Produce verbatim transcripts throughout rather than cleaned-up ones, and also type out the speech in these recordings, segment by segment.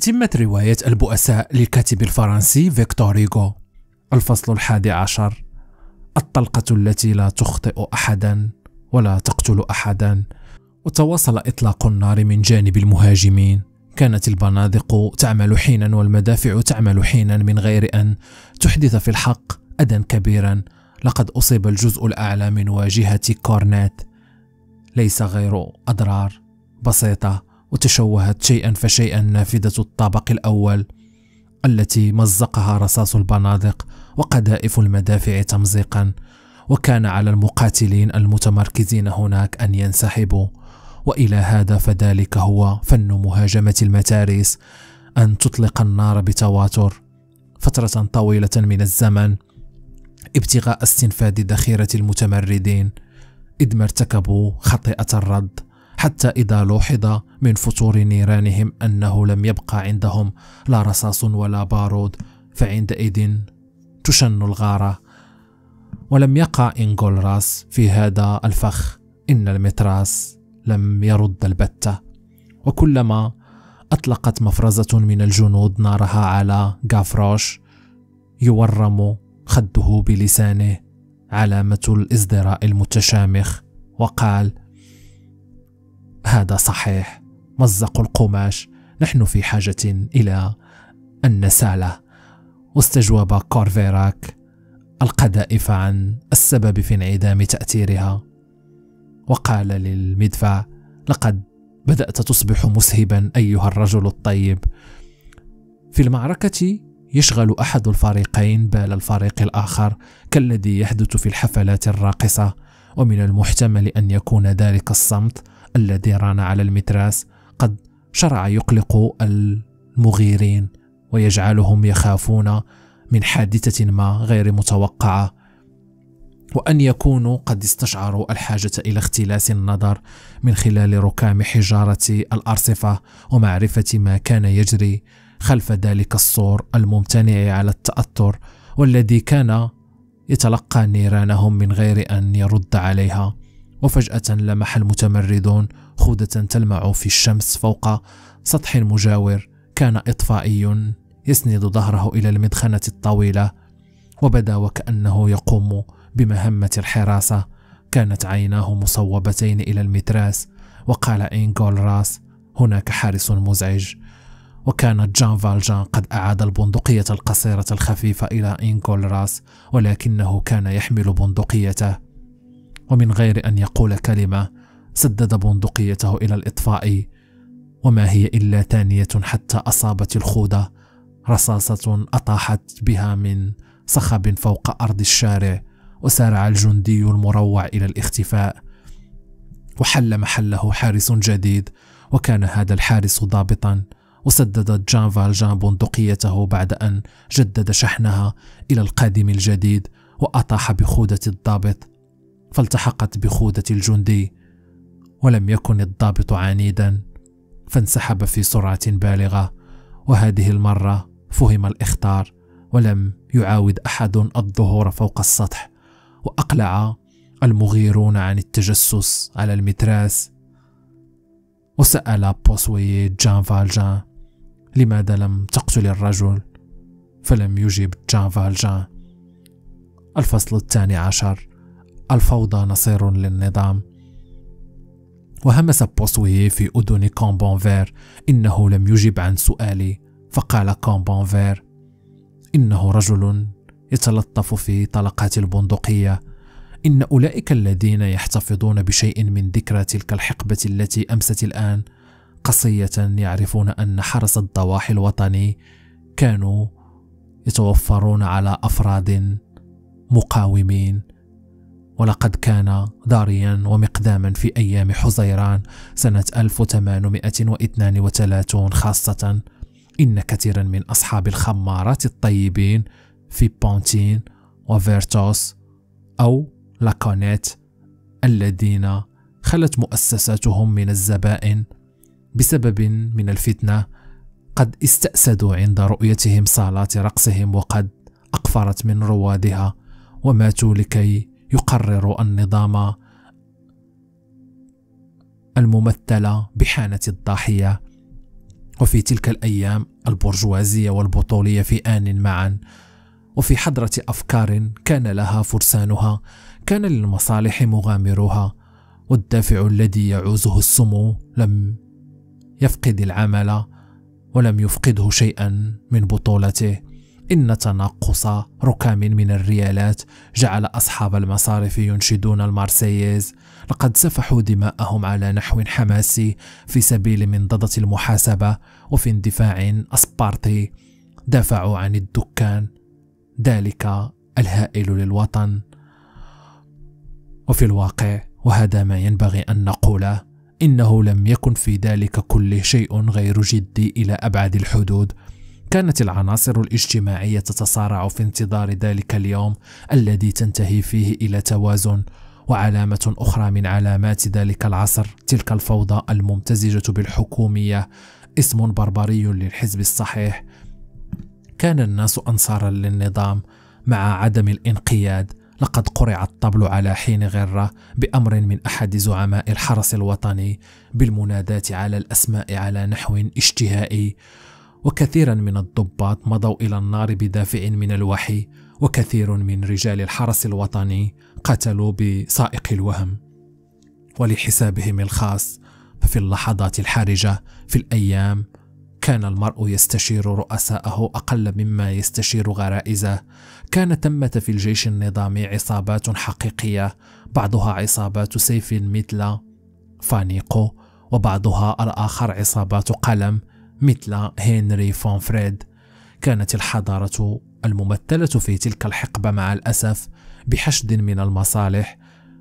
تتمة رواية البؤساء للكاتب الفرنسي فيكتور هيغو. الفصل الحادي عشر. الطلقة التي لا تخطئ أحدا ولا تقتل أحدا. وتواصل إطلاق النار من جانب المهاجمين. كانت البنادق تعمل حينا والمدافع تعمل حينا من غير أن تحدث في الحق أذى كبيرا. لقد أصيب الجزء الأعلى من واجهة كورنيت، ليس غير أضرار بسيطة، وتشوهت شيئا فشيئا نافذة الطابق الأول التي مزقها رصاص البنادق وقذائف المدافع تمزيقا. وكان على المقاتلين المتمركزين هناك أن ينسحبوا. وإلى هذا فذلك هو فن مهاجمة المتاريس، أن تطلق النار بتواتر فترة طويلة من الزمن ابتغاء استنفاد ذخيرة المتمردين، إذ ما ارتكبوا خطيئة الرد، حتى إذا لوحظ من فتور نيرانهم أنه لم يبقى عندهم لا رصاص ولا بارود، فعندئذ تشن الغارة. ولم يقع إنغولراس في هذا الفخ، إن المتراس لم يرد البتة. وكلما أطلقت مفرزة من الجنود نارها على غافروش يورم خده بلسانه علامة الازدراء المتشامخ، وقال: هذا صحيح، مزق القماش، نحن في حاجة إلى أن نساله. واستجوب كورفيراك القذائف عن السبب في انعدام تأثيرها، وقال للمدفع: لقد بدأت تصبح مسهبا أيها الرجل الطيب. في المعركة يشغل أحد الفريقين بال الفريق الآخر كالذي يحدث في الحفلات الراقصة، ومن المحتمل أن يكون ذلك الصمت الذي ران على المتراس قد شرع يقلق المغيرين ويجعلهم يخافون من حادثة ما غير متوقعة، وأن يكونوا قد استشعروا الحاجة إلى اختلاس النظر من خلال ركام حجارة الأرصفة ومعرفة ما كان يجري خلف ذلك السور الممتنع على التأثر، والذي كان يتلقى نيرانهم من غير أن يرد عليها. وفجأة لمح المتمردون خودة تلمع في الشمس فوق سطح مجاور. كان إطفائي يسند ظهره إلى المدخنة الطويلة، وبدا وكأنه يقوم بمهمة الحراسة. كانت عيناه مصوبتين إلى المتراس، وقال إنغولراس: هناك حارس مزعج. وكان جان فالجان قد أعاد البندقية القصيرة الخفيفة إلى إنغولراس، ولكنه كان يحمل بندقيته، ومن غير أن يقول كلمة سدد بندقيته إلى الإطفاء، وما هي إلا ثانية حتى أصابت الخوذة رصاصة أطاحت بها من صخب فوق أرض الشارع. وسارع الجندي المروع إلى الاختفاء، وحل محله حارس جديد، وكان هذا الحارس ضابطا. وسددت جان فالجان بندقيته بعد أن جدد شحنها إلى القادم الجديد، وأطاح بخوذة الضابط فالتحقت بخوذة الجندي، ولم يكن الضابط عنيدا فانسحب في سرعة بالغة. وهذه المرة فهم الإخطار، ولم يعاود أحد الظهور فوق السطح. وأقلع المغيرون عن التجسس على المتراس. وسأل بوسوي جان فالجان: لماذا لم تقتل الرجل؟ فلم يجب جان فالجان. الفصل الثاني عشر. الفوضى نصير للنظام. وهمس بوسوي في أذن كومبونفير: إنه لم يجب عن سؤالي. فقال كومبونفير: إنه رجل يتلطف في طلقات البندقية. إن أولئك الذين يحتفظون بشيء من ذكرى تلك الحقبة التي أمست الآن قصية يعرفون أن حرس الضواحي الوطني كانوا يتوفرون على أفراد مقاومين. ولقد كان ضاريا ومقداما في أيام حزيران سنة ألف وثمانمائة واثنين وثلاثين خاصة، إن كثيرا من أصحاب الخمارات الطيبين في بونتين وفيرتوس أو لاكونيت الذين خلت مؤسساتهم من الزبائن بسبب من الفتنة قد استأسدوا عند رؤيتهم صالات رقصهم، وقد أقفرت من روادها، وماتوا لكي يقرروا النظام الممثل بحانة الضاحية. وفي تلك الأيام البرجوازية والبطولية في آن معا، وفي حضرة أفكار كان لها فرسانها، كان للمصالح مغامرها، والدافع الذي يعوزه السمو لم يفقد العمل ولم يفقده شيئا من بطولته. إن تناقص ركام من الريالات جعل أصحاب المصارف ينشدون المارسييز: لقد سفحوا دماءهم على نحو حماسي في سبيل منضدة المحاسبة، وفي اندفاع أسبارتي دافعوا عن الدكان، ذلك الهائل للوطن. وفي الواقع، وهذا ما ينبغي أن نقوله، إنه لم يكن في ذلك كل شيء غير جدي إلى أبعد الحدود. كانت العناصر الاجتماعية تتصارع في انتظار ذلك اليوم الذي تنتهي فيه إلى توازن. وعلامة أخرى من علامات ذلك العصر تلك الفوضى الممتزجة بالحكومية، اسم بربري للحزب الصحيح. كان الناس أنصارا للنظام مع عدم الانقياد. لقد قرع الطبل على حين غرة بأمر من أحد زعماء الحرس الوطني بالمناداة على الأسماء على نحو اشتهائي، وكثيرا من الضباط مضوا إلى النار بدافع من الوحي، وكثير من رجال الحرس الوطني قتلوا بسائق الوهم ولحسابهم الخاص. ففي اللحظات الحرجة في الأيام كان المرء يستشير رؤساءه أقل مما يستشير غرائزه. كان ثمة في الجيش النظامي عصابات حقيقية، بعضها عصابات سيف مثل فانيقو، وبعضها الآخر عصابات قلم مثل هنري فون فريد. كانت الحضارة الممثلة في تلك الحقبة مع الأسف بحشد من المصالح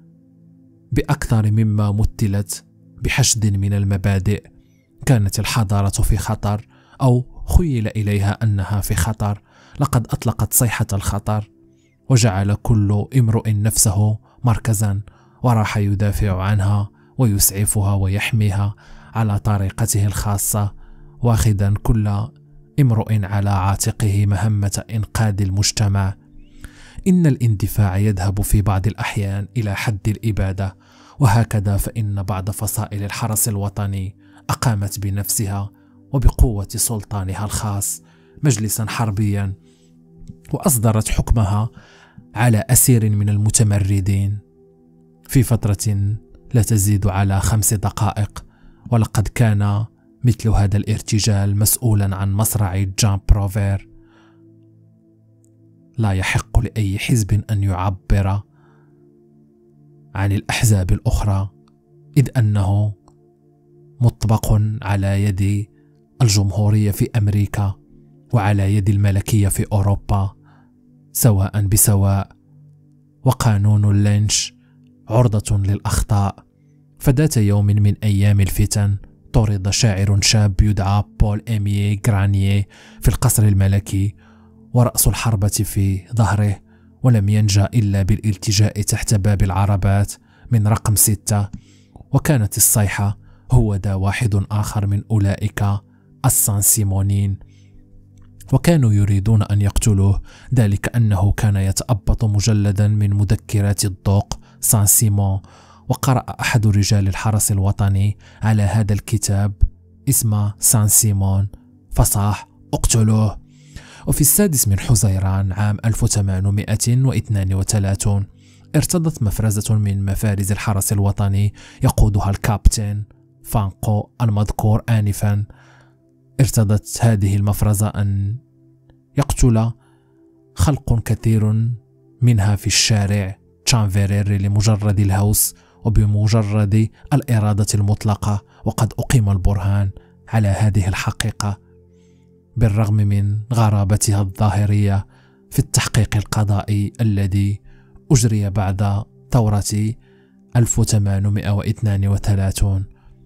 بأكثر مما مثلت بحشد من المبادئ. كانت الحضارة في خطر، أو خيل إليها أنها في خطر. لقد أطلقت صيحة الخطر، وجعل كل امرؤ نفسه مركزا، وراح يدافع عنها ويسعفها ويحميها على طريقته الخاصة، واخذا كل امرؤ على عاتقه مهمة إنقاذ المجتمع. إن الاندفاع يذهب في بعض الأحيان إلى حد الإبادة، وهكذا فإن بعض فصائل الحرس الوطني أقامت بنفسها وبقوة سلطانها الخاص مجلسا حربيا، وأصدرت حكمها على أسير من المتمردين في فترة لا تزيد على خمس دقائق. ولقد كان مثل هذا الارتجال مسؤولا عن مصرع جان بروفير. لا يحق لأي حزب أن يعبر عن الأحزاب الأخرى، إذ أنه مطبق على يد الجمهورية في أمريكا وعلى يد الملكية في أوروبا سواء بسواء. وقانون اللينش عرضة للأخطاء. فذات يوم من أيام الفتن طرد شاعر شاب يدعى بول إيميي غرانييه في القصر الملكي، ورأس الحربة في ظهره، ولم ينجا إلا بالالتجاء تحت باب العربات من رقم ستة. وكانت الصيحة: هو ذا واحد آخر من أولئك السان سيمونين. وكانوا يريدون أن يقتلوه، ذلك أنه كان يتأبط مجلدا من مذكرات الذوق سان سيمون. وقرأ أحد رجال الحرس الوطني على هذا الكتاب اسم سان سيمون، فصاح: اقتلوه. وفي السادس من حزيران عام ألف وثمانمائة واثنين وثلاثين ارتضت مفرزة من مفارز الحرس الوطني يقودها الكابتن فانقو المذكور آنفا. ارتضت هذه المفرزة أن يقتل خلق كثير منها في الشارع تشانفيريري لمجرد الهوس وبمجرد الإرادة المطلقة. وقد أقيم البرهان على هذه الحقيقة بالرغم من غرابتها الظاهرية في التحقيق القضائي الذي أجري بعد ثورة ألف وثمانمائة واثنين وثلاثين.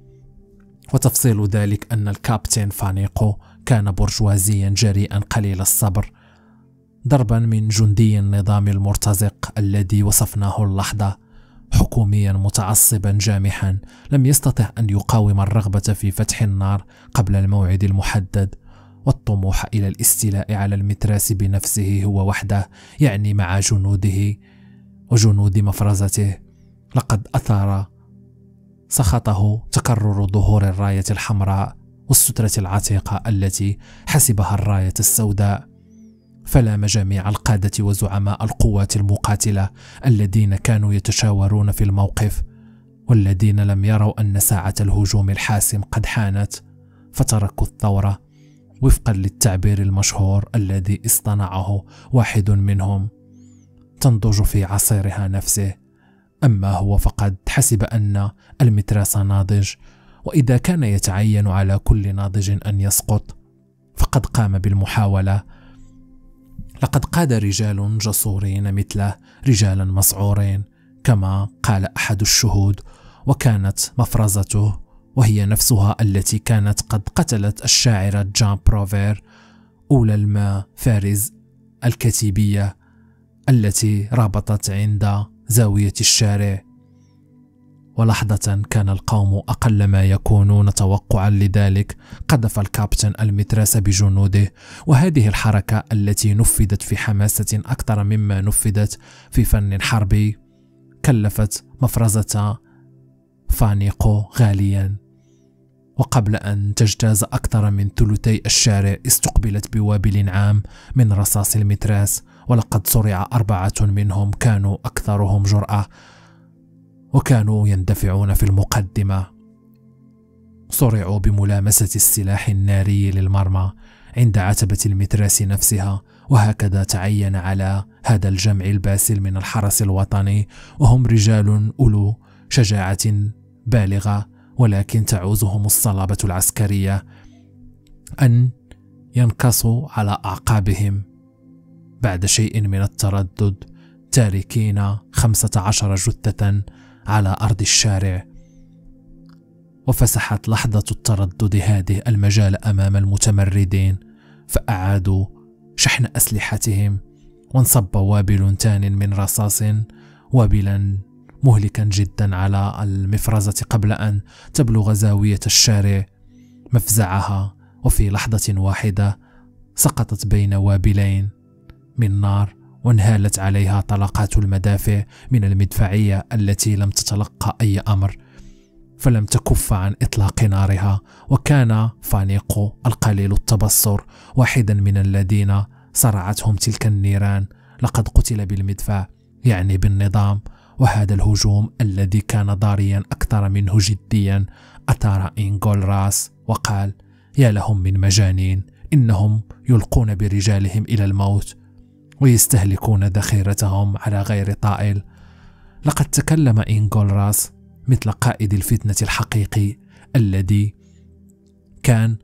وتفصيل ذلك أن الكابتن فانيقو كان برجوازيا جريئا قليل الصبر، ضربا من جندي النظام المرتزق الذي وصفناه اللحظة، حكوميا متعصبا جامحا لم يستطع أن يقاوم الرغبة في فتح النار قبل الموعد المحدد، والطموح إلى الاستيلاء على المتراس بنفسه هو وحده، يعني مع جنوده وجنود مفرزته. لقد أثار سخطه تكرر ظهور الراية الحمراء والسترة العتيقة التي حسبها الراية السوداء. فلام جميع القادة وزعماء القوات المقاتلة الذين كانوا يتشاورون في الموقف، والذين لم يروا أن ساعة الهجوم الحاسم قد حانت، فتركوا الثورة وفقا للتعبير المشهور الذي اصطنعه واحد منهم: تنضج في عصيرها نفسه. أما هو فقد حسب أن المتراس ناضج، وإذا كان يتعين على كل ناضج أن يسقط فقد قام بالمحاولة. لقد قاد رجال جسورين مثله رجالا مسعورين كما قال أحد الشهود، وكانت مفرزته وهي نفسها التي كانت قد قتلت الشاعرة جان بروفير، أولى المفارز الكتيبية التي رابطت عند زاوية الشارع. ولحظة كان القوم أقل ما يكونون توقعا لذلك، قذف الكابتن المتراس بجنوده، وهذه الحركة التي نفذت في حماسة أكثر مما نفذت في فن حربي كلفت مفرزة فانيقو غاليا. وقبل أن تجتاز أكثر من ثلثي الشارع استقبلت بوابل عام من رصاص المتراس، ولقد صرع أربعة منهم كانوا أكثرهم جرأة وكانوا يندفعون في المقدمة. صرعوا بملامسة السلاح الناري للمرمى عند عتبة المتراس نفسها، وهكذا تعين على هذا الجمع الباسل من الحرس الوطني، وهم رجال أولو شجاعة بالغة ولكن تعوزهم الصلابة العسكرية، أن ينكصوا على أعقابهم بعد شيء من التردد، تاركين خمسة عشر جثة على أرض الشارع. وفسحت لحظة التردد هذه المجال أمام المتمردين، فأعادوا شحن أسلحتهم، وانصب وابل تان من رصاص، وابلا مهلكا جدا على المفرزة قبل أن تبلغ زاوية الشارع مفزعها، وفي لحظة واحدة سقطت بين وابلين من نار، وانهالت عليها طلقات المدافع من المدفعية التي لم تتلقى أي أمر، فلم تكف عن إطلاق نارها. وكان فانيقو القليل التبصر واحدا من الذين صرعتهم تلك النيران، لقد قتل بالمدفع، يعني بالنظام. وهذا الهجوم الذي كان ضاريا أكثر منه جديا أثار إنغولراس وقال: يا لهم من مجانين، إنهم يلقون برجالهم إلى الموت ويستهلكون ذخيرتهم على غير طائل. لقد تكلم إنغولراس مثل قائد الفتنة الحقيقي الذي كان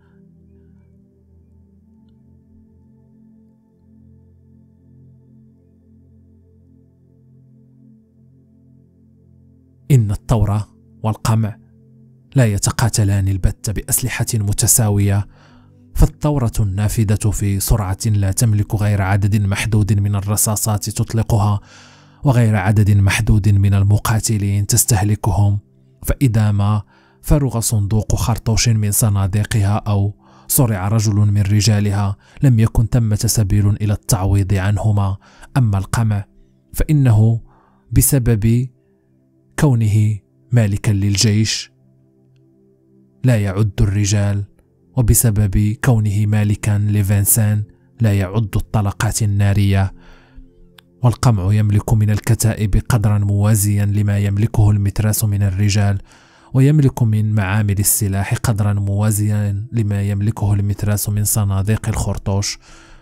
إن الثورة والقمع لا يتقاتلان البتة بأسلحة متساوية، فالثورة النافذة في سرعة لا تملك غير عدد محدود من الرصاصات تطلقها، وغير عدد محدود من المقاتلين تستهلكهم. فإذا ما فرغ صندوق خرطوش من صناديقها أو صرع رجل من رجالها لم يكن ثمة سبيل إلى التعويض عنهما. أما القمع فإنه بسبب كونه مالكا للجيش لا يعد الرجال، وبسبب كونه مالكا لفنسان لا يعد الطلقات النارية. والقمع يملك من الكتائب قدرا موازيا لما يملكه المتراس من الرجال، ويملك من معامل السلاح قدرا موازيا لما يملكه المتراس من صناديق الخرطوش.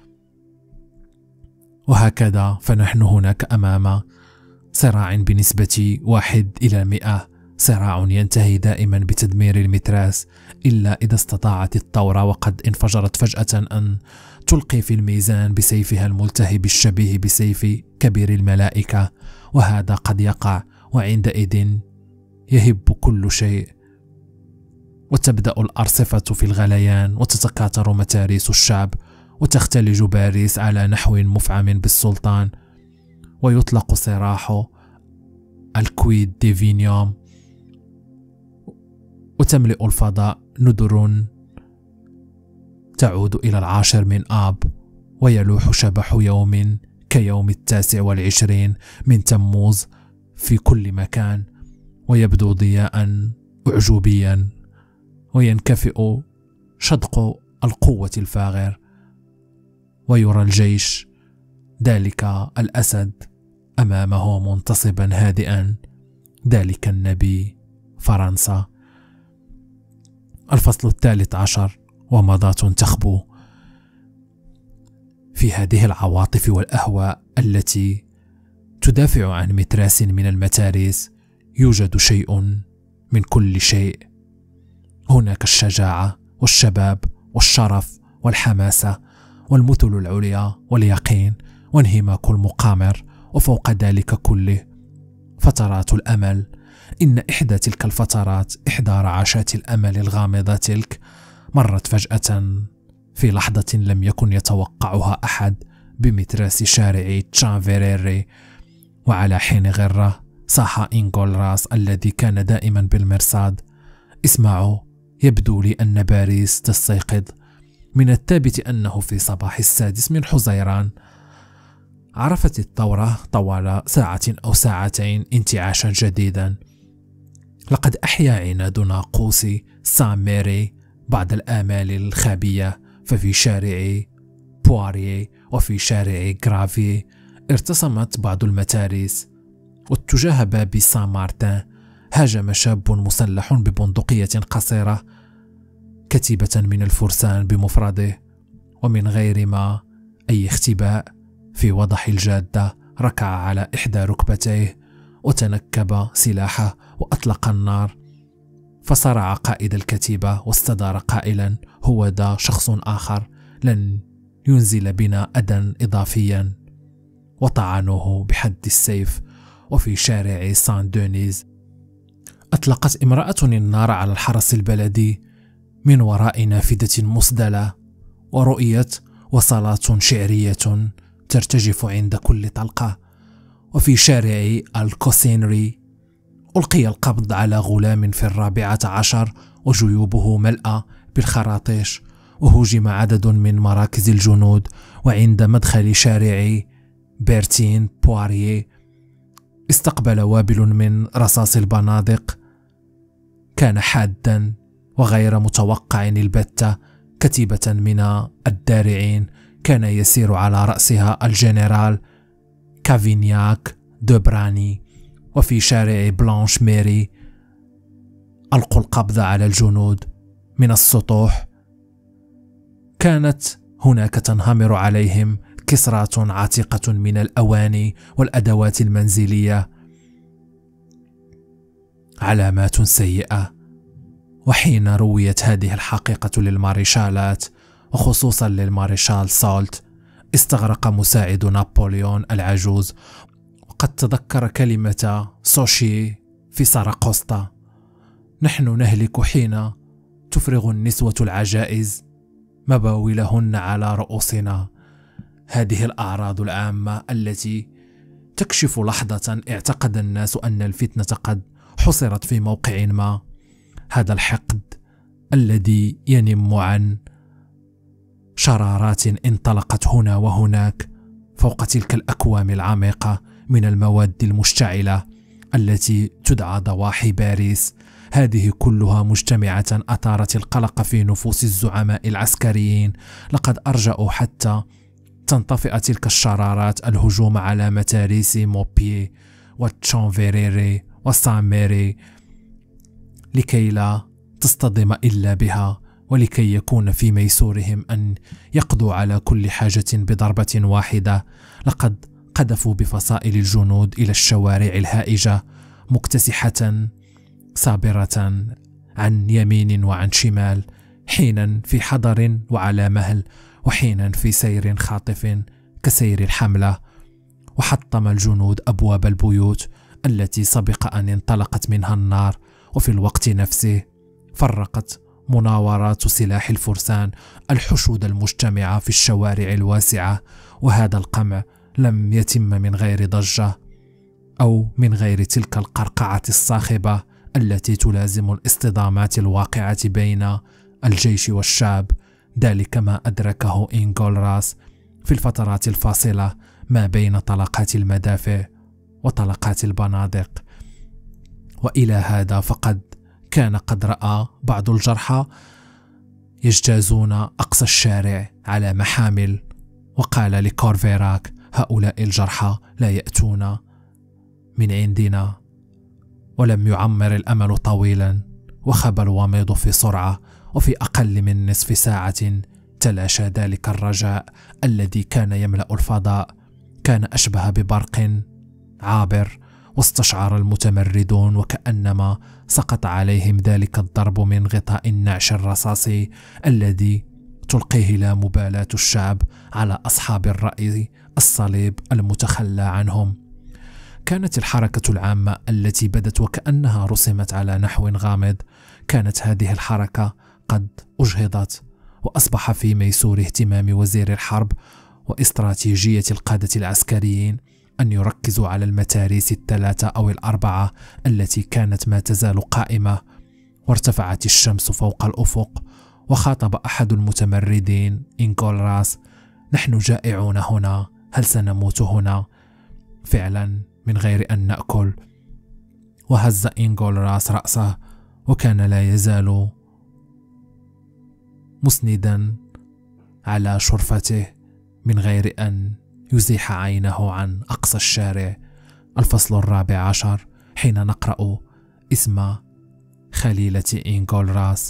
وهكذا فنحن هناك أمام صراع بنسبة واحد إلى مئة، صراع ينتهي دائما بتدمير المتراس، إلا إذا استطاعت الثورة وقد انفجرت فجأة أن تلقي في الميزان بسيفها الملتهب الشبيه بسيف كبير الملائكة، وهذا قد يقع، وعندئذ يهب كل شيء، وتبدأ الأرصفة في الغليان، وتتكاثر متاريس الشعب، وتختلج باريس على نحو مفعم بالسلطان، ويطلق سراح الكويد ديفينيوم، وتملئ الفضاء ندر تعود إلى العاشر من آب، ويلوح شبح يوم كيوم التاسع والعشرين من تموز في كل مكان، ويبدو ضياء أعجوبيا، وينكفئ شدق القوة الفاغر، ويرى الجيش ذلك الأسد أمامه منتصبا هادئا، ذلك النبي فرنسا. الفصل الثالث عشر: ومضات تخبو. في هذه العواطف والأهواء التي تدافع عن متراس من المتاريس يوجد شيء من كل شيء. هناك الشجاعة والشباب والشرف والحماسة والمثل العليا واليقين وانهماك المقامر، وفوق ذلك كله فترات الأمل. إن إحدى تلك الفترات، إحدى رعشات الأمل الغامضة تلك، مرت فجأة في لحظة لم يكن يتوقعها أحد بمتراس شارع تشانفيريري، وعلى حين غرة صاح إنغولراس الذي كان دائما بالمرصاد: اسمعوا، يبدو لي أن باريس تستيقظ. من الثابت أنه في صباح السادس من حزيران عرفت الثورة طوال ساعة أو ساعتين انتعاشا جديدا. لقد أحيا عناد ناقوس سان ميري بعض الآمال الخابية، ففي شارع بواريي وفي شارع غرافي ارتسمت بعض المتاريس، واتجاه باب سان مارتن هاجم شاب مسلح ببندقية قصيرة كتيبة من الفرسان بمفرده، ومن غير ما أي اختباء في وضح الجادة ركع على إحدى ركبتيه وتنكب سلاحه وأطلق النار، فصرع قائد الكتيبة واستدار قائلا: هو ذا شخص آخر لن ينزل بنا أذى إضافيا، وطعنوه بحد السيف. وفي شارع سان دونيز أطلقت امرأة النار على الحرس البلدي من وراء نافذة مسدلة، ورؤيت وصلات شعرية ترتجف عند كل طلقة. وفي شارع الكوسينري ألقي القبض على غلام في الرابعة عشر وجيوبه ملأى بالخراطيش، وهجم عدد من مراكز الجنود. وعند مدخل شارع بيرتين بواريي استقبل وابل من رصاص البنادق كان حادا وغير متوقع البتة كتيبة من الدارعين كان يسير على رأسها الجنرال كافينياك دوبراني. وفي شارع بلانش ميري ألقوا القبض على الجنود من السطوح، كانت هناك تنهمر عليهم كسرات عتيقة من الأواني والأدوات المنزلية، علامات سيئة. وحين رويت هذه الحقيقة للمارشالات وخصوصا للمارشال سولت استغرق مساعد نابليون العجوز، وقد تذكر كلمة سوشي في ساراقوستا: نحن نهلك حين تفرغ النسوة العجائز مباولهن على رؤوسنا. هذه الأعراض العامة التي تكشف لحظة اعتقد الناس أن الفتنة قد حصرت في موقع ما، هذا الحقد الذي ينم عن شرارات انطلقت هنا وهناك فوق تلك الأكوام العميقة من المواد المشتعلة التي تدعى ضواحي باريس، هذه كلها مجتمعة أثارت القلق في نفوس الزعماء العسكريين. لقد أرجأوا حتى تنطفئ تلك الشرارات الهجوم على متاريس موبيي وتشانفيريري وسان ميري لكي لا تصطدم إلا بها، ولكي يكون في ميسورهم أن يقضوا على كل حاجة بضربة واحدة. لقد قذفوا بفصائل الجنود إلى الشوارع الهائجة مكتسحة صابرة عن يمين وعن شمال، حينا في حضر وعلى مهل، وحينا في سير خاطف كسير الحملة. وحطم الجنود أبواب البيوت التي سبق أن انطلقت منها النار، وفي الوقت نفسه فرقت مناورات سلاح الفرسان الحشود المجتمعة في الشوارع الواسعة. وهذا القمع لم يتم من غير ضجة أو من غير تلك القرقعة الصاخبة التي تلازم الاصطدامات الواقعة بين الجيش والشعب. ذلك ما أدركه إنغولراس في الفترات الفاصلة ما بين طلقات المدافع وطلقات البنادق. وإلى هذا فقد كان قد رأى بعض الجرحى يجتازون أقصى الشارع على محامل. وقال لكورفيراك: هؤلاء الجرحى لا يأتون من عندنا. ولم يعمر الأمل طويلا، وخاب الوميض في سرعة، وفي أقل من نصف ساعة تلاشى ذلك الرجاء الذي كان يملأ الفضاء. كان أشبه ببرق عابر، واستشعر المتمردون وكأنما سقط عليهم ذلك الضرب من غطاء النعش الرصاصي الذي تلقيه لا مبالاة الشعب على أصحاب الرأي الصليب المتخلى عنهم. كانت الحركة العامة التي بدت وكأنها رسمت على نحو غامض، كانت هذه الحركة قد أجهضت، وأصبح في ميسور اهتمام وزير الحرب واستراتيجية القادة العسكريين أن يركزوا على المتاريس الثلاثة أو الأربعة التي كانت ما تزال قائمة. وارتفعت الشمس فوق الأفق، وخاطب أحد المتمردين إنغولراس: نحن جائعون هنا، هل سنموت هنا فعلا من غير أن نأكل؟ وهز إنغولراس رأسه، وكان لا يزال مسندا على شرفته من غير أن يزيح عينه عن أقصى الشارع. الفصل الرابع عشر، حين نقرأ اسم خليلة إنغولراس.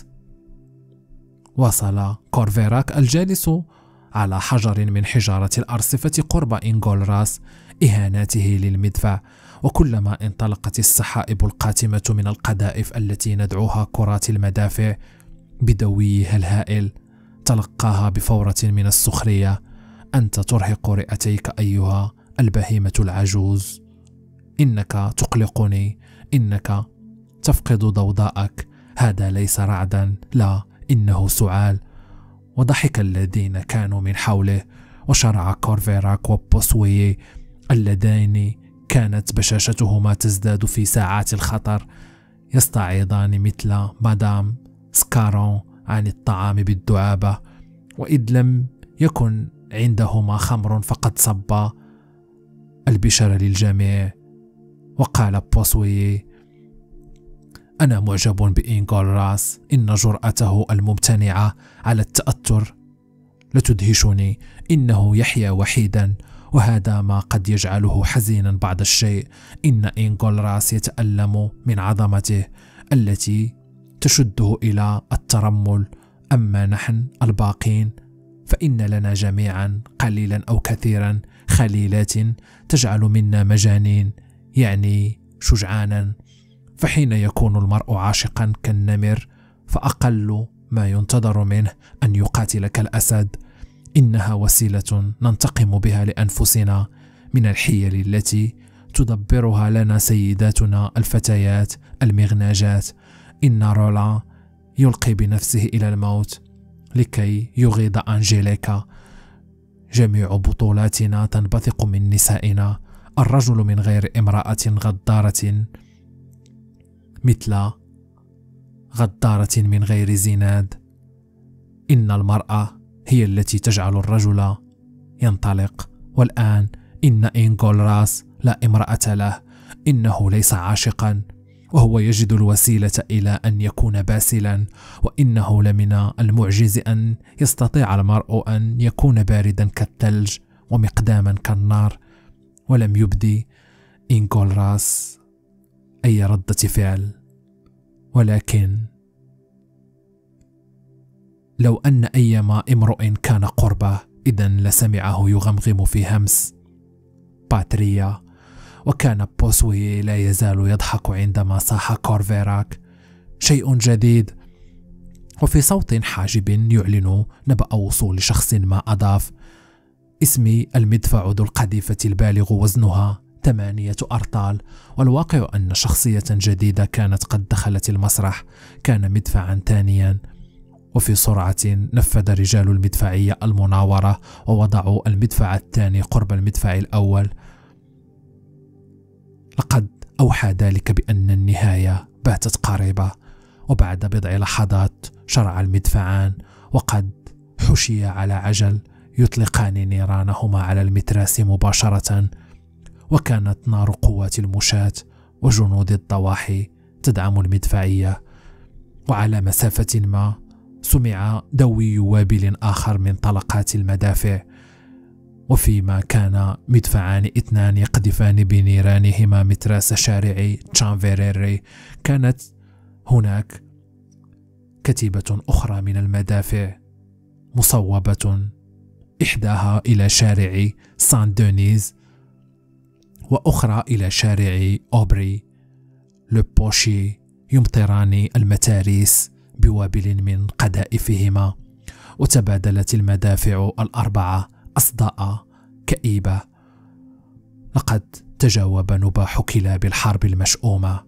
وصل كورفيراك الجالس على حجر من حجارة الأرصفة قرب إنغولراس إهاناته للمدفع، وكلما انطلقت السحائب القاتمة من القذائف التي ندعوها كرات المدافع بدويها الهائل، تلقاها بفورة من السخرية: أنت ترهق رئتيك أيها البهيمة العجوز، إنك تقلقني، إنك تفقد ضوضاءك، هذا ليس رعدا، لا إنه سعال. وضحك الذين كانوا من حوله، وشرع كورفيراك وبوسوي اللذين كانت بشاشتهما تزداد في ساعات الخطر يستعيضان مثل مدام سكارون عن الطعام بالدعابة، وإذ لم يكن عندهما خمر فقد صب البشر للجميع. وقال بوسوي: أنا معجب بإنغولراس، إن جرأته الممتنعة على التأثر لتدهشني، إنه يحيا وحيدا، وهذا ما قد يجعله حزينا بعض الشيء. إن إنغولراس يتألم من عظمته التي تشده إلى الترمل، أما نحن الباقين فإن لنا جميعا قليلا أو كثيرا خليلات تجعل منا مجانين، يعني شجعانا. فحين يكون المرء عاشقا كالنمر فأقل ما ينتظر منه أن يقاتل كالأسد. إنها وسيلة ننتقم بها لأنفسنا من الحيل التي تدبرها لنا سيداتنا الفتيات المغناجات. إن رولا يلقي بنفسه إلى الموت لكي يغيظ أنجيليكا. جميع بطولاتنا تنبثق من نسائنا. الرجل من غير امرأة غدارة مثل غدارة من غير زناد. إن المرأة هي التي تجعل الرجل ينطلق. والآن إن إنغولراس لا امرأة له، إنه ليس عاشقا، وهو يجد الوسيلة إلى أن يكون باسلا. وإنه لمن المعجز أن يستطيع المرء أن يكون باردا كالثلج ومقداما كالنار. ولم يبدي إنغولراس أي ردة فعل، ولكن لو أن أيما امرؤ كان قربه إذن لسمعه يغمغم في همس باتريا. وكان بوسوي لا يزال يضحك عندما صاح كورفيراك: شيء جديد. وفي صوت حاجب يعلن نبأ وصول شخص ما أضاف: اسمي المدفع ذو القذيفة البالغ وزنها ثمانية أرطال. والواقع أن شخصية جديدة كانت قد دخلت المسرح. كان مدفعا ثانيا. وفي سرعة نفذ رجال المدفعية المناورة ووضعوا المدفع الثاني قرب المدفع الأول. لقد أوحى ذلك بأن النهاية باتت قريبة. وبعد بضع لحظات شرع المدفعان، وقد حشي على عجل يطلقان نيرانهما على المتراس مباشرة. وكانت نار قوات المشاة وجنود الضواحي تدعم المدفعية. وعلى مسافة ما سمع دوي وابل آخر من طلقات المدافع، وفيما كان مدفعان اثنان يقذفان بنيرانهما متراس شارع تشانفيريري، كانت هناك كتيبة أخرى من المدافع مصوبة، إحداها إلى شارع سان دونيز وأخرى إلى شارع أوبري لو بوشي، يمطران المتاريس بوابل من قذائفهما. وتبادلت المدافع الأربعة أصداء كئيبة، لقد تجاوب نباح كلاب الحرب المشؤومة.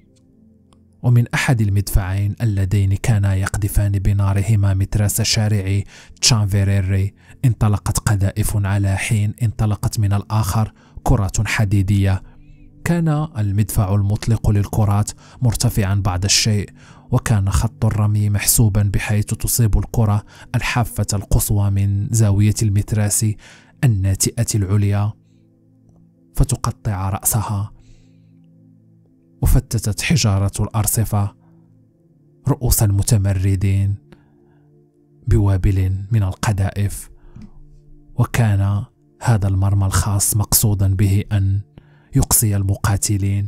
ومن أحد المدفعين اللذين كانا يقذفان بنارهما متراس شارع تشانفيريري انطلقت قذائف على حين انطلقت من الآخر كرة حديدية. كان المدفع المطلق للكرات مرتفعا بعض الشيء، وكان خط الرمي محسوبا بحيث تصيب الكرة الحافة القصوى من زاوية المتراس الناتئة العليا فتقطع رأسها. وفتتت حجارة الأرصفة رؤوس المتمردين بوابل من القذائف. وكان هذا المرمى الخاص مقصودا به أن يقصي المقاتلين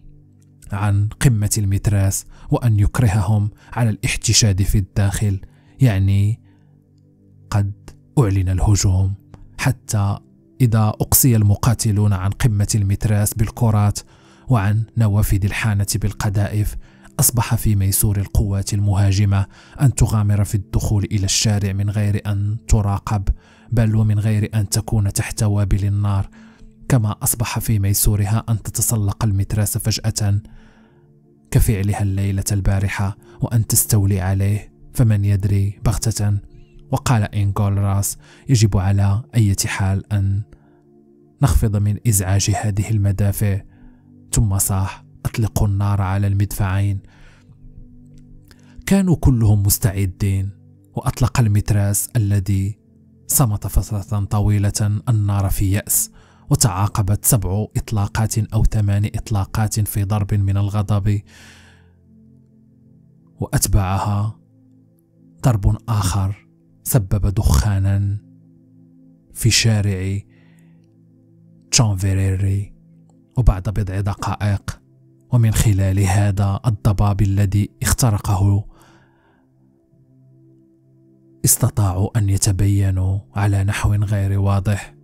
عن قمة المتراس وأن يكرههم على الاحتشاد في الداخل، يعني قد أعلن الهجوم، حتى إذا أقصي المقاتلون عن قمة المتراس بالكرات وعن نوافذ الحانة بالقذائف، أصبح في ميسور القوات المهاجمة أن تغامر في الدخول إلى الشارع من غير أن تراقب، بل ومن غير أن تكون تحت وابل النار، كما أصبح في ميسورها أن تتسلق المتراس فجأة كفعلها الليلة البارحة وأن تستولي عليه، فمن يدري بغتة. وقال إنغولراس: يجب على أي حال أن نخفض من إزعاج هذه المدافع. ثم صاح: أطلقوا النار على المدفعين. كانوا كلهم مستعدين، وأطلق المتراس الذي صمت فترة طويلة النار في يأس، وتعاقبت سبع إطلاقات أو ثمان إطلاقات في ضرب من الغضب، وأتبعها ضرب آخر سبب دخانا في شارع تشانفيريري. وبعد بضع دقائق ومن خلال هذا الضباب الذي اخترقه استطاعوا أن يتبينوا على نحو غير واضح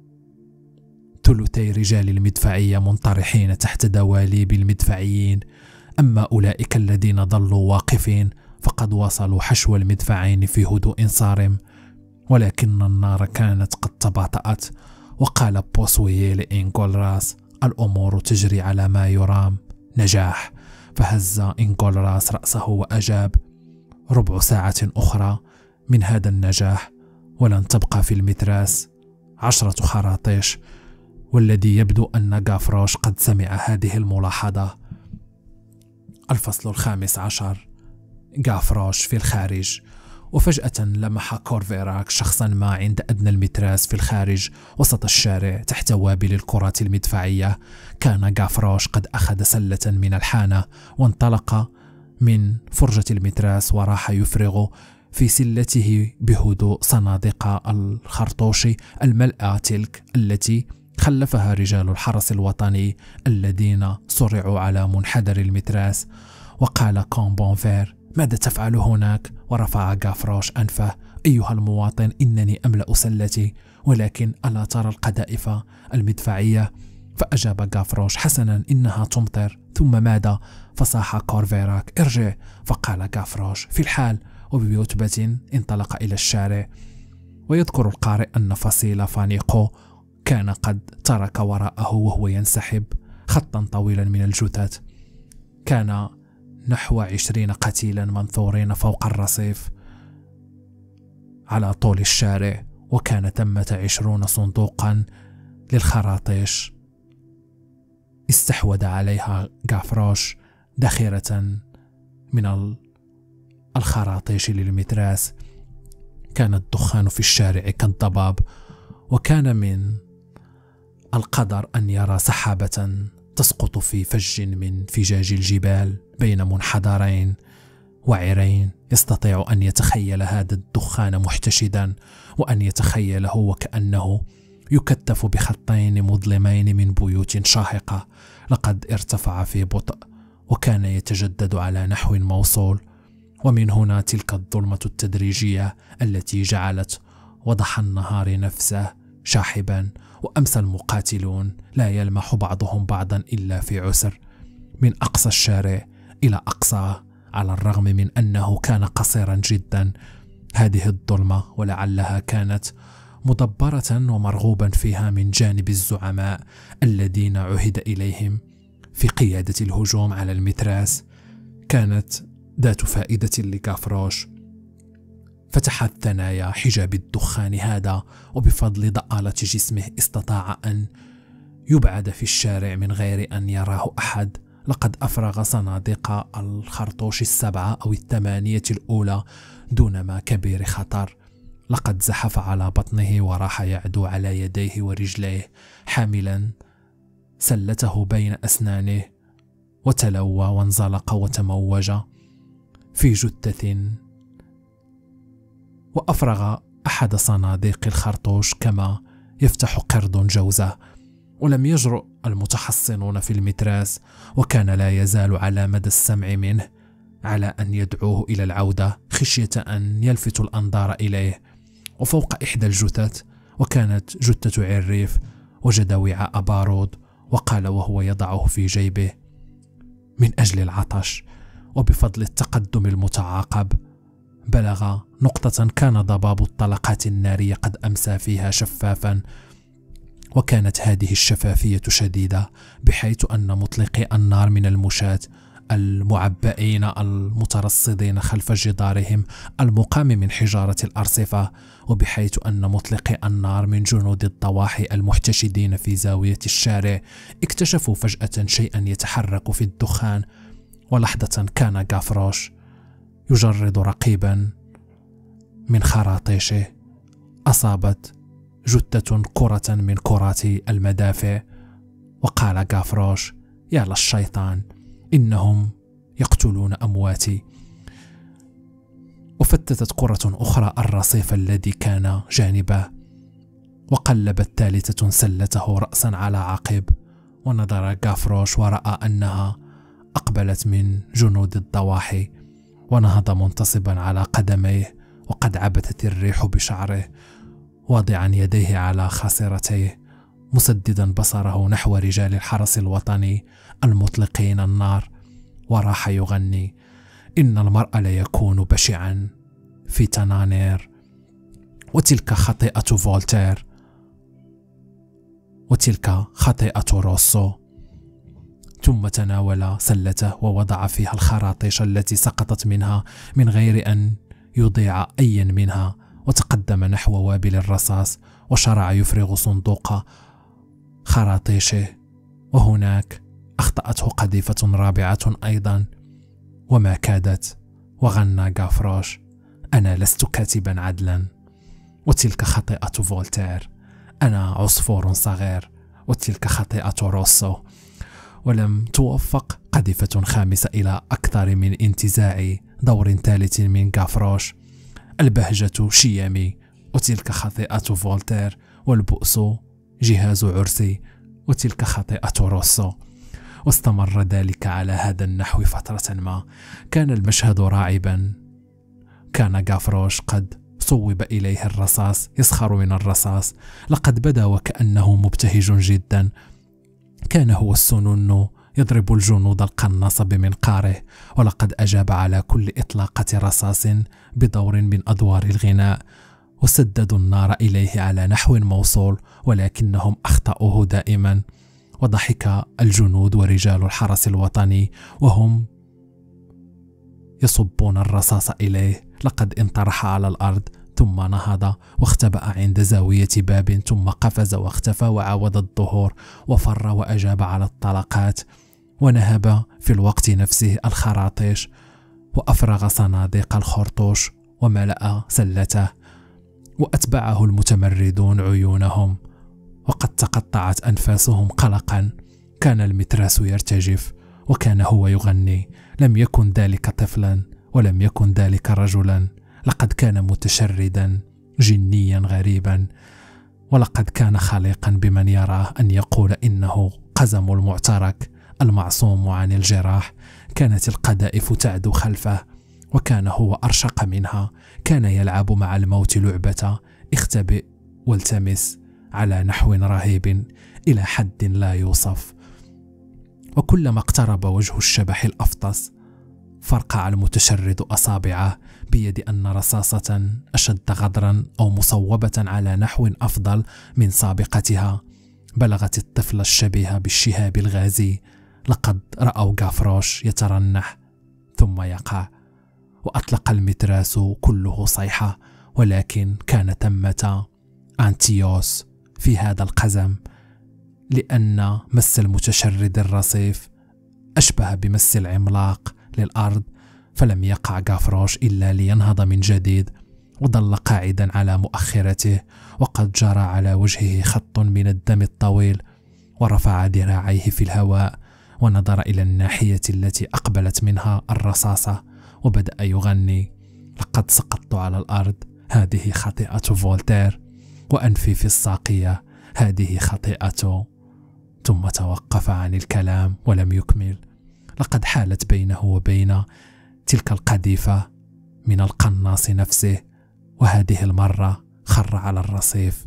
ثلثي رجال المدفعية منطرحين تحت دواليب المدفعيين. أما أولئك الذين ظلوا واقفين فقد وصلوا حشو المدفعين في هدوء صارم، ولكن النار كانت قد تباطأت. وقال بوسويه لإنغولراس: الأمور تجري على ما يرام، نجاح. فهز إنغولراس رأسه وأجاب: ربع ساعة أخرى من هذا النجاح ولن تبقى في المتراس عشرة خراطيش. والذي يبدو أن غافروش قد سمع هذه الملاحظة. الفصل الخامس عشر. غافروش في الخارج. وفجأة لمح كورفيراك شخصا ما عند أدنى المتراس في الخارج وسط الشارع تحت وابل الكرات المدفعية. كان غافروش قد أخذ سلة من الحانة وانطلق من فرجة المتراس وراح يفرغ في سلته بهدوء صناديق الخرطوش الملأى تلك التي خلفها رجال الحرس الوطني الذين صرعوا على منحدر المتراس. وقال كومبونفير: ماذا تفعل هناك؟ ورفع غافروش أنفه: أيها المواطن، إنني أملأ سلتي، ولكن ألا ترى القذائف المدفعية؟ فأجاب غافروش: حسنا، إنها تمطر. ثم ماذا؟ فصاح كورفيراك: ارجع. فقال غافروش: في الحال. وبرتبة انطلق إلى الشارع. ويذكر القارئ أن فصيل فانيقو كان قد ترك وراءه وهو ينسحب خطا طويلا من الجثث. كان نحو عشرين قتيلا منثورين فوق الرصيف على طول الشارع، وكان ثمة عشرون صندوقا للخراطيش استحوذ عليها غافروش ذخيرة من الخراطيش للمتراس. كان الدخان في الشارع كالضباب، وكان من القدر أن يرى سحابة تسقط في فج من فجاج الجبال بين منحدرين وعرين يستطيع أن يتخيل هذا الدخان محتشدا، وأن يتخيله وكأنه يكتف بخطين مظلمين من بيوت شاهقة لقد ارتفع في بطء وكان يتجدد على نحو موصول. ومن هنا تلك الظلمة التدريجية التي جعلت وضح النهار نفسه شاحبا، وأمسى المقاتلون لا يلمح بعضهم بعضا إلا في عسر، من أقصى الشارع إلى أقصاه، على الرغم من أنه كان قصيرا جدا. هذه الظلمة ولعلها كانت مدبرة ومرغوبا فيها من جانب الزعماء الذين عهد إليهم في قيادة الهجوم على المتراس، كانت ذات فائدة لغافروش. فتح الثنايا حجاب الدخان هذا، وبفضل ضآلة جسمه استطاع أن يبعد في الشارع من غير أن يراه أحد. لقد أفرغ صناديق الخرطوش السبعة أو الثمانية الأولى دون ما كبير خطر. لقد زحف على بطنه وراح يعدو على يديه ورجليه حاملا سلته بين أسنانه، وتلوى وانزلق وتموج في جثة. وأفرغ أحد صناديق الخرطوش كما يفتح قرد جوزة. ولم يجرؤ المتحصنون في المتراس، وكان لا يزال على مدى السمع منه، على أن يدعوه إلى العودة خشية أن يلفت الأنظار إليه. وفوق إحدى الجثث، وكانت جثة عريف، وجد وعاء بارود، وقال وهو يضعه في جيبه: من أجل العطش. وبفضل التقدم المتعاقب بلغ نقطة كان ضباب الطلقات النارية قد أمسى فيها شفافا، وكانت هذه الشفافية شديدة بحيث أن مطلقي النار من المشاة المعبئين المترصدين خلف جدارهم المقام من حجارة الأرصفة، وبحيث أن مطلقي النار من جنود الضواحي المحتشدين في زاوية الشارع اكتشفوا فجأة شيئا يتحرك في الدخان. ولحظة كان غافروش يجرد رقيبا من خراطيشه، أصابت جثة كرة من كرات المدافع، وقال غافروش: يا للشيطان، إنهم يقتلون أمواتي. وفتتت كرة أخرى الرصيف الذي كان جانبه، وقلبت ثالثة سلته رأسا على عقب. ونظر غافروش ورأى أنها أقبلت من جنود الضواحي، ونهض منتصبا على قدميه، وقد عبثت الريح بشعره، واضعا يديه على خاصرتيه، مسددا بصره نحو رجال الحرس الوطني المطلقين النار، وراح يغني: إن المرء ليكون بشعا في تنانير، وتلك خطيئة فولتير، وتلك خطيئة روسو. ثم تناول سلته ووضع فيها الخراطيش التي سقطت منها من غير أن يضيع أي منها، وتقدم نحو وابل الرصاص، وشرع يفرغ صندوق خراطيشه. وهناك أخطأته قذيفة رابعة أيضا، وما كادت، وغنى غافروش: أنا لست كاتبا عدلا، وتلك خطيئة فولتير، أنا عصفور صغير، وتلك خطيئة روسو. ولم توفق قذيفة خامسة إلى أكثر من انتزاع دور ثالث من غافروش: البهجة شيمي، وتلك خطيئة فولتير، والبؤس جهاز عرسي، وتلك خطيئة روسو. واستمر ذلك على هذا النحو فترة ما. كان المشهد راعبا. كان غافروش قد صوب إليه الرصاص، يسخر من الرصاص، لقد بدا وكأنه مبتهج جدا. كان هو السنن يضرب الجنود القناص بمنقاره، ولقد أجاب على كل إطلاقة رصاص بدور من أدوار الغناء، وسددوا النار إليه على نحو موصول، ولكنهم أخطأوه دائما. وضحك الجنود ورجال الحرس الوطني وهم يصبون الرصاص إليه. لقد انطرح على الأرض، ثم نهض واختبأ عند زاوية باب، ثم قفز واختفى وعاود الظهور وفر وأجاب على الطلقات، ونهب في الوقت نفسه الخراطيش، وأفرغ صناديق الخرطوش وملأ سلته، وأتبعه المتمردون عيونهم، وقد تقطعت أنفاسهم قلقا. كان المتراس يرتجف، وكان هو يغني: لم يكن ذلك طفلا، ولم يكن ذلك رجلا، لقد كان متشردا جنيا غريبا، ولقد كان خليقا بمن يراه أن يقول إنه قزم المعترك المعصوم عن الجراح. كانت القذائف تعدو خلفه وكان هو أرشق منها. كان يلعب مع الموت لعبة اختبئ والتمس على نحو رهيب إلى حد لا يوصف. وكلما اقترب وجه الشبح الأفطس فرقع المتشرد أصابعه بيد أن رصاصة أشد غدرا أو مصوبة على نحو أفضل من سابقتها بلغت الطفل الشبيه بالشهاب الغازي. لقد رأوا غافروش يترنح ثم يقع، وأطلق المتراس كله صيحة، ولكن كان ثمة أنتيوس في هذا القزم، لأن مس المتشرد الرصيف أشبه بمس العملاق للأرض، فلم يقع غافروش إلا لينهض من جديد، وظل قاعدا على مؤخرته وقد جرى على وجهه خط من الدم الطويل، ورفع ذراعيه في الهواء ونظر إلى الناحية التي أقبلت منها الرصاصة وبدأ يغني: لقد سقطت على الأرض، هذه خطيئة فولتير، وأنفي في الساقية، هذه خطيئته. ثم توقف عن الكلام ولم يكمل. لقد حالت بينه وبين تلك القذيفة من القناص نفسه، وهذه المرة خر على الرصيف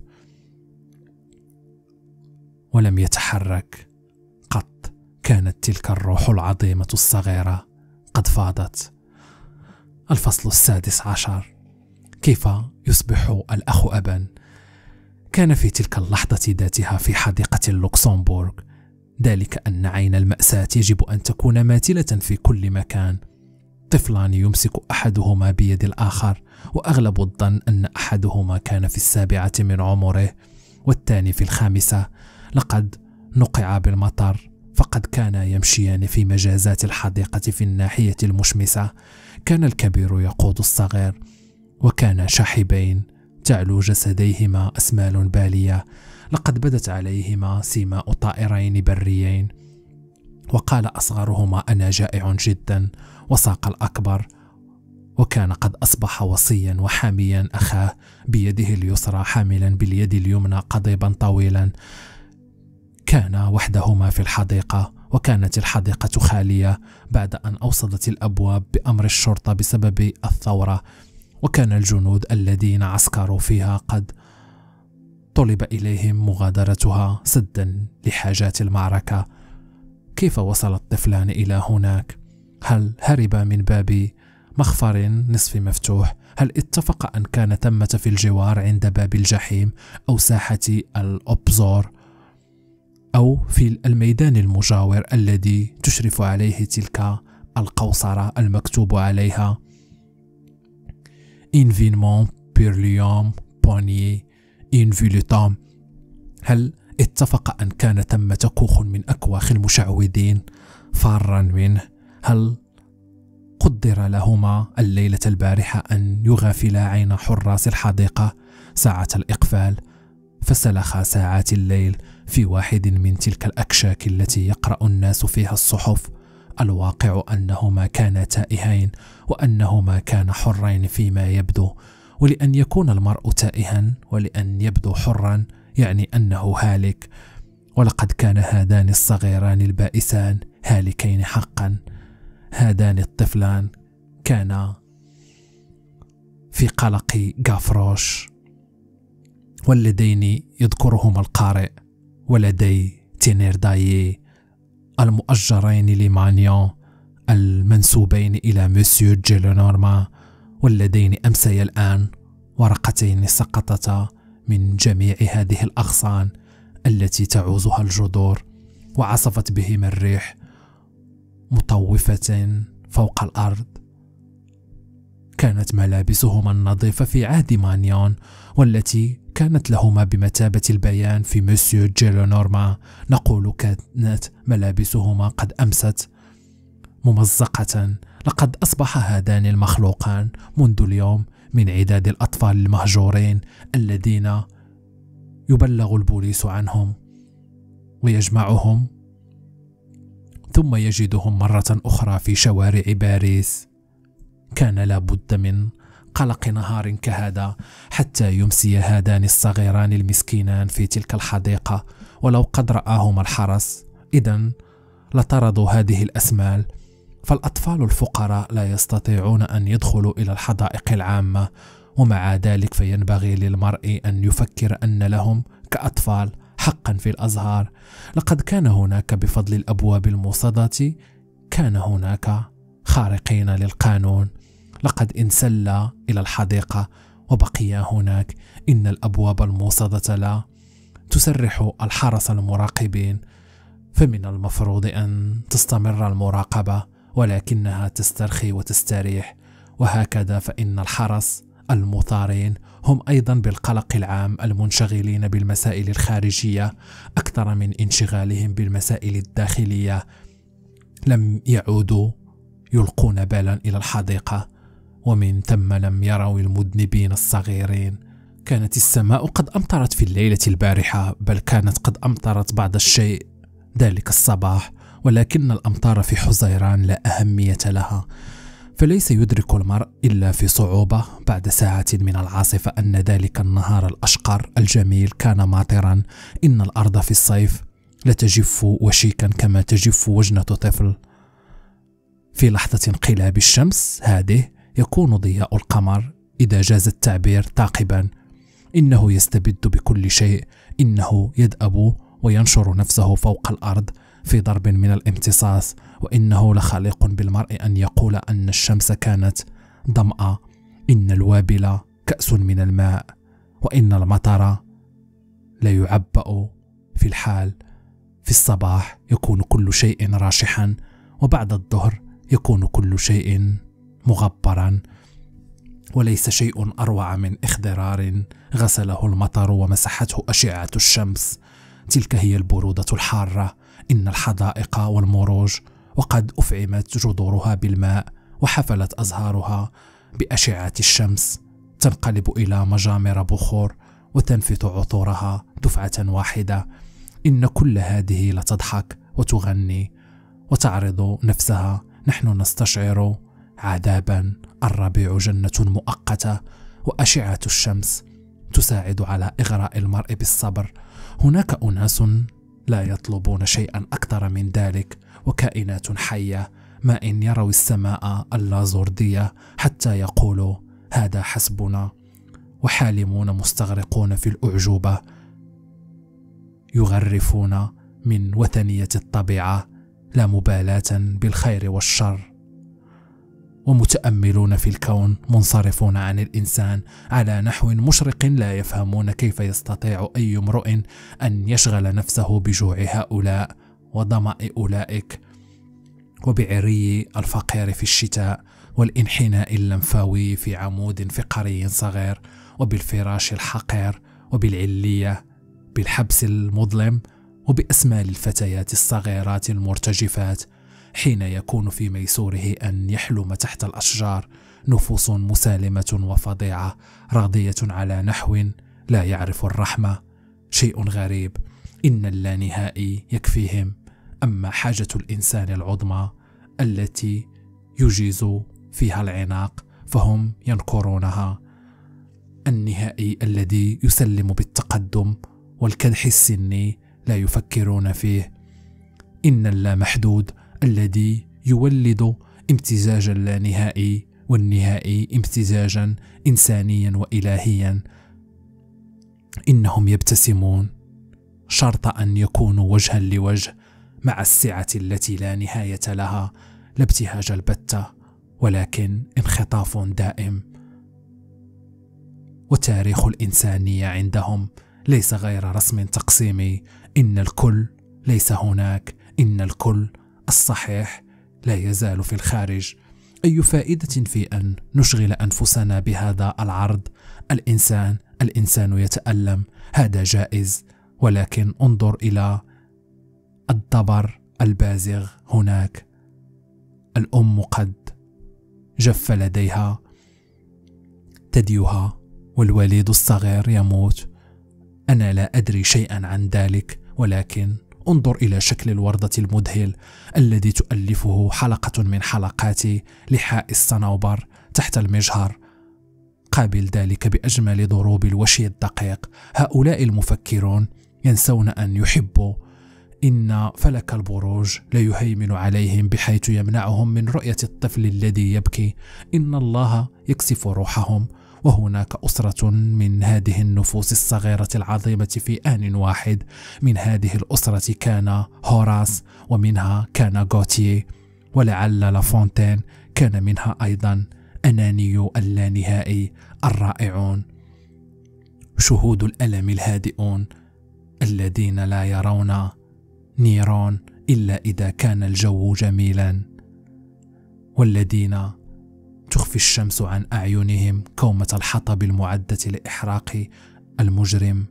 ولم يتحرك قط. كانت تلك الروح العظيمة الصغيرة قد فاضت. الفصل السادس عشر: كيف يصبح الأخ أبا؟ كان في تلك اللحظة ذاتها في حديقة اللوكسمبورغ، ذلك أن عين المأساة يجب أن تكون ماثلة في كل مكان. طفلان يمسك أحدهما بيد الآخر، وأغلب الظن أن أحدهما كان في السابعة من عمره والثاني في الخامسة. لقد نقع بالمطر، فقد كانا يمشيان في مجازات الحديقة في الناحية المشمسة. كان الكبير يقود الصغير، وكانا شاحبين تعلو جسديهما أسمال بالية. لقد بدت عليهما سيماء طائرين بريين. وقال أصغرهما: أنا جائع جدا. وساق الأكبر، وكان قد أصبح وصيا وحاميا أخاه بيده اليسرى، حاملا باليد اليمنى قضيبا طويلا. كان وحدهما في الحديقة، وكانت الحديقة خالية بعد أن أوصدت الأبواب بأمر الشرطة بسبب الثورة، وكان الجنود الذين عسكروا فيها قد طلب إليهم مغادرتها سدا لحاجات المعركة. كيف وصل الطفلان إلى هناك؟ هل هربا من باب مخفر نصف مفتوح؟ هل اتفق أن كان ثمة في الجوار عند باب الجحيم أو ساحة الأبزور أو في الميدان المجاور الذي تشرف عليه تلك القوصرة المكتوب عليها إنفينمون بيرليوم بوني إنفيلوتوم؟ هل اتفق أن كان ثمة كوخ من أكواخ المشعوذين فارا منه؟ هل قدر لهما الليلة البارحة أن يغافلا عين حراس الحديقة ساعة الإقفال، فسلخا ساعات الليل في واحد من تلك الأكشاك التي يقرأ الناس فيها الصحف؟ الواقع أنهما كانا تائهين، وأنهما كانا حرين فيما يبدو. ولأن يكون المرء تائها ولأن يبدو حرا يعني أنه هالك، ولقد كان هذان الصغيران البائسان هالكين حقا. هذان الطفلان كانا في قلق غافروش، واللذين يذكرهما القارئ، ولدي تينيردايي المؤجرين لمانيون المنسوبين إلى مسيو جيلونورما، واللذين أمسيا الآن ورقتين سقطتا من جميع هذه الأغصان التي تعوزها الجذور، وعصفت بهما الريح مطوفة فوق الأرض. كانت ملابسهما النظيفة في عهد مانيون، والتي كانت لهما بمثابة البيان في مسيو جيلونورما. نقول كانت ملابسهما قد أمست ممزقة. لقد أصبح هذان المخلوقان منذ اليوم من عداد الأطفال المهجورين الذين يبلغ البوليس عنهم ويجمعهم، ثم يجدهم مرة أخرى في شوارع باريس كان لابد من قلق نهار كهذا حتى يمسي هذان الصغيران المسكينان في تلك الحديقة، ولو قد رآهما الحرس إذن لطردوا هذه الأسمال. فالأطفال الفقراء لا يستطيعون أن يدخلوا إلى الحدائق العامة، ومع ذلك فينبغي للمرء أن يفكر أن لهم كأطفال حقا في الأزهار. لقد كان هناك بفضل الأبواب الموصدة كان هناك خارقين للقانون، لقد انسل إلى الحديقة وبقي هناك. إن الأبواب الموصدة لا تسرح الحرس المراقبين، فمن المفروض أن تستمر المراقبة ولكنها تسترخي وتستريح. وهكذا فإن الحرس المثارين هم أيضا بالقلق العام المنشغلين بالمسائل الخارجية أكثر من انشغالهم بالمسائل الداخلية، لم يعودوا يلقون بالا إلى الحديقة، ومن ثم لم يروا المذنبين الصغيرين. كانت السماء قد أمطرت في الليلة البارحة، بل كانت قد أمطرت بعض الشيء ذلك الصباح، ولكن الأمطار في حزيران لا أهمية لها، فليس يدرك المرء إلا في صعوبة بعد ساعة من العاصفة أن ذلك النهار الأشقر الجميل كان ماطرا. إن الأرض في الصيف لتجف وشيكا كما تجف وجنة طفل. في لحظة انقلاب الشمس هذه يكون ضياء القمر إذا جاز التعبير ثاقبا، إنه يستبد بكل شيء، إنه يدأب وينشر نفسه فوق الأرض في ضرب من الامتصاص. وإنه لخليق بالمرء أن يقول أن الشمس كانت ظمأ، إن الوابل كأس من الماء، وإن المطر لا يعبأ في الحال. في الصباح يكون كل شيء راشحا، وبعد الظهر يكون كل شيء مغبرا، وليس شيء أروع من إخضرار غسله المطر ومسحته أشعة الشمس. تلك هي البرودة الحارة. إن الحدائق والمروج وقد أفعمت جذورها بالماء وحفلت أزهارها بأشعة الشمس، تنقلب إلى مجامر بخور وتنفث عطورها دفعة واحدة. إن كل هذه لتضحك وتغني وتعرض نفسها. نحن نستشعر عذابا، الربيع جنة مؤقتة، وأشعة الشمس تساعد على إغراء المرء بالصبر. هناك أناس لا يطلبون شيئا أكثر من ذلك، وكائنات حية ما إن يروا السماء اللازوردية حتى يقولوا هذا حسبنا، وحالمون مستغرقون في الأعجوبة يغرفون من وثنية الطبيعة لا مبالاة بالخير والشر، ومتأملون في الكون منصرفون عن الإنسان على نحو مشرق لا يفهمون كيف يستطيع أي امرؤ أن يشغل نفسه بجوع هؤلاء وظمأ أولئك، وبعري الفقير في الشتاء، والانحناء اللمفاوي في عمود فقري صغير، وبالفراش الحقير، وبالعلية، بالحبس المظلم، وبأسمال الفتيات الصغيرات المرتجفات حين يكون في ميسوره أن يحلم تحت الأشجار. نفوس مسالمة وفظيعة راضية على نحو لا يعرف الرحمة. شيء غريب، إن اللانهائي يكفيهم، أما حاجة الإنسان العظمى التي يجيز فيها العناق فهم ينكرونها. النهائي الذي يسلم بالتقدم والكدح السني لا يفكرون فيه. إن اللامحدود الذي يولد امتزاجا لا نهائي، والنهائي امتزاجا إنسانيا وإلهيا. إنهم يبتسمون شرط أن يكونوا وجها لوجه مع السعة التي لا نهاية لها، لا ابتهاج البتة ولكن انخطاف دائم. وتاريخ الإنسانية عندهم ليس غير رسم تقسيمي. إن الكل ليس هناك، إن الكل الصحيح لا يزال في الخارج. أي فائدة في أن نشغل أنفسنا بهذا العرض؟ الإنسان الإنسان يتألم، هذا جائز، ولكن انظر إلى الدبر البازغ هناك. الأم قد جف لديها ثديها والوليد الصغير يموت. أنا لا أدري شيئا عن ذلك، ولكن انظر إلى شكل الوردة المذهل الذي تؤلفه حلقة من حلقات لحاء الصنوبر تحت المجهر. قابل ذلك بأجمل ضروب الوشي الدقيق. هؤلاء المفكرون ينسون أن يحبوا. إن فلك البروج لا يهيمن عليهم بحيث يمنعهم من رؤية الطفل الذي يبكي. إن الله يكسف روحهم. وهناك أسرة من هذه النفوس الصغيرة العظيمة في آن واحد. من هذه الأسرة كان هوراس، ومنها كان غوتيه، ولعل لافونتين كان منها أيضا أنانيو اللانهائي الرائعون، شهود الألم الهادئون الذين لا يرون نيرون إلا إذا كان الجو جميلا، والذين تخفي الشمس عن أعينهم كومة الحطب المعدة لإحراق المجرم،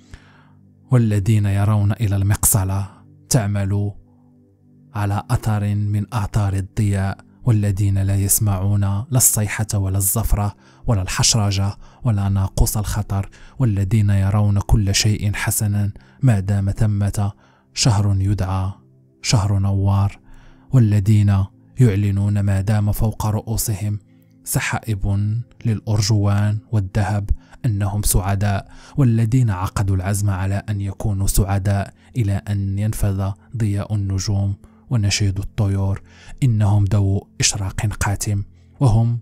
والذين يرون إلى المقصلة تعمل على أثر من آثار الضياء، والذين لا يسمعون لا الصيحة ولا الزفرة ولا الحشرجة ولا ناقوس الخطر، والذين يرون كل شيء حسنا ما دام ثمة شهر يدعى شهر نوار، والذين يعلنون ما دام فوق رؤوسهم سحائب للأرجوان والذهب أنهم سعداء، والذين عقدوا العزم على أن يكونوا سعداء إلى أن ينفذ ضياء النجوم ونشيد الطيور. إنهم ذو إشراق قاتم، وهم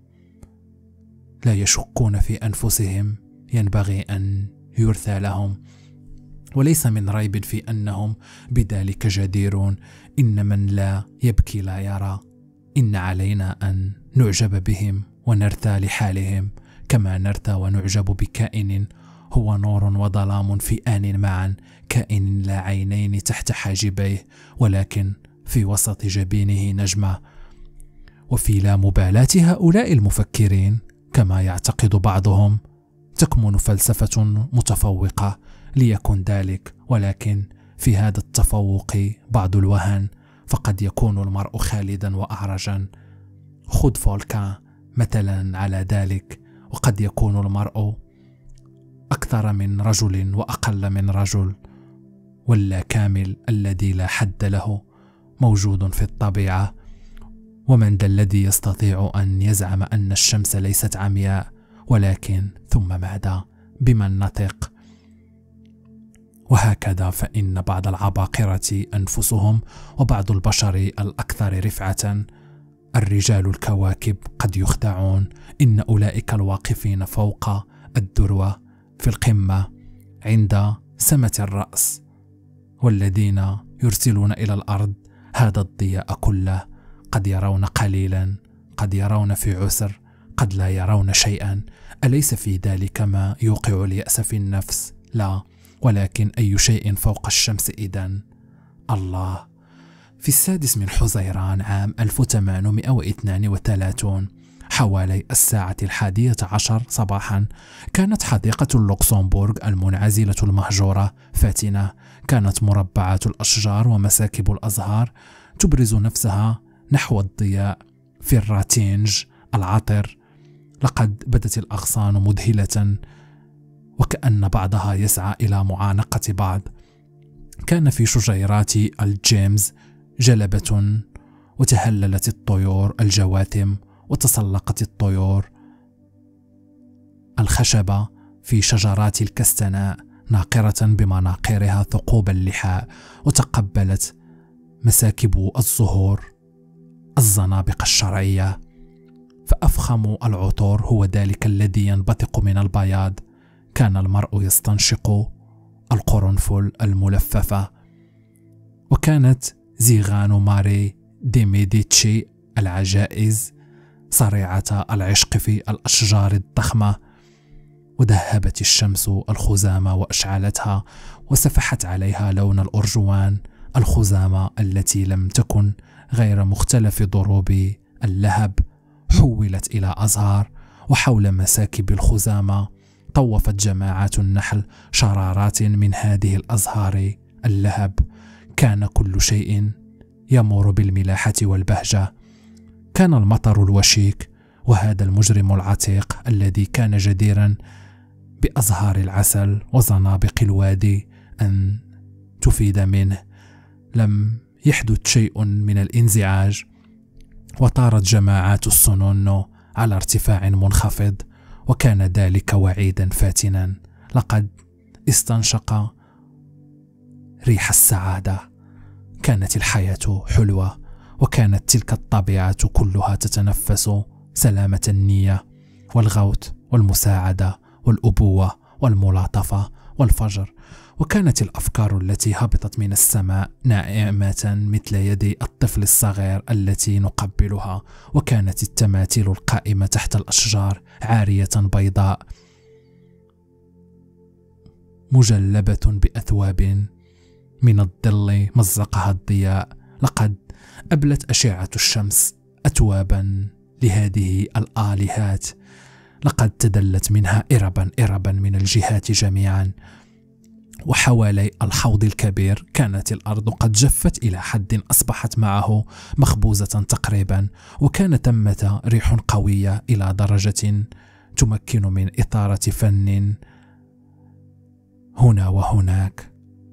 لا يشكون في أنفسهم ينبغي أن يرثى لهم، وليس من ريب في أنهم بذلك جديرون. إن من لا يبكي لا يرى. إن علينا أن نعجب بهم ونرثى لحالهم كما نرثى ونعجب بكائن هو نور وظلام في آن معا، كائن لا عينين تحت حاجبيه ولكن في وسط جبينه نجمة. وفي لا مبالاة هؤلاء المفكرين كما يعتقد بعضهم تكمن فلسفة متفوقة، ليكن ذلك، ولكن في هذا التفوق بعض الوهن، فقد يكون المرء خالدا وأعرجا. خذ فولكان مثلا على ذلك، وقد يكون المرء أكثر من رجل وأقل من رجل، واللا كامل الذي لا حد له موجود في الطبيعة. ومن ذا الذي يستطيع أن يزعم أن الشمس ليست عمياء؟ ولكن ثم ماذا؟ بمن نثق؟ وهكذا فإن بعض العباقرة أنفسهم وبعض البشر الأكثر رفعة الرجال الكواكب قد يخدعون. إن أولئك الواقفين فوق الذروة في القمة عند سمة الرأس، والذين يرسلون إلى الأرض هذا الضياء كله، قد يرون قليلا، قد يرون في عسر، قد لا يرون شيئا. أليس في ذلك ما يوقع اليأس في النفس؟ لا، ولكن أي شيء فوق الشمس إذن؟ الله. في السادس من حزيران عام ألف وثمانمائة واثنين وثلاثين حوالي الساعة الحادية عشر صباحا كانت حديقة اللوكسمبورغ المنعزلة المهجورة فاتنة. كانت مربعات الأشجار ومساكب الأزهار تبرز نفسها نحو الضياء في الراتينج العطر. لقد بدت الأغصان مذهلة وكأن بعضها يسعى إلى معانقة بعض. كان في شجيرات الجيمز جلبة، وتهللت الطيور الجواثم، وتسلقت الطيور الخشبة في شجرات الكستناء ناقرة بمناقيرها ثقوب اللحاء، وتقبلت مساكب الزهور الزنابق الشرعية. فأفخم العطور هو ذلك الذي ينبثق من البياض. كان المرء يستنشق القرنفل الملففة. وكانت زيغان ماري دي ميديتشي العجائز صريعة العشق في الأشجار الضخمة. وذهبت الشمس الخزامة وأشعلتها، وسفحت عليها لون الأرجوان. الخزامة التي لم تكن غير مختلف ضروب اللهب حولت إلى أزهار، وحول مساكب الخزامة طوفت جماعات النحل شرارات من هذه الأزهار اللهب. كان كل شيء يمر بالملاحة والبهجة. كان المطر الوشيك، وهذا المجرم العتيق الذي كان جديرا بأزهار العسل وزنابق الوادي أن تفيد منه. لم يحدث شيء من الانزعاج، وطارت جماعات السنون على ارتفاع منخفض، وكان ذلك وعيدا فاتنا. لقد استنشق ريح السعادة. كانت الحياة حلوة، وكانت تلك الطبيعة كلها تتنفس سلامة النية والغوث والمساعدة والأبوة والملاطفة والفجر. وكانت الأفكار التي هبطت من السماء ناعمة مثل يد الطفل الصغير التي نقبلها، وكانت التماثيل القائمة تحت الأشجار عارية بيضاء مجلبة بأثواب من الظل مزقها الضياء. لقد أبلت أشعة الشمس أتوابا لهذه الآلهات، لقد تدلت منها إربا إربا من الجهات جميعا. وحوالي الحوض الكبير كانت الأرض قد جفت إلى حد أصبحت معه مخبوزة تقريبا، وكان ثمة ريح قوية إلى درجة تمكن من إثارة فن هنا وهناك.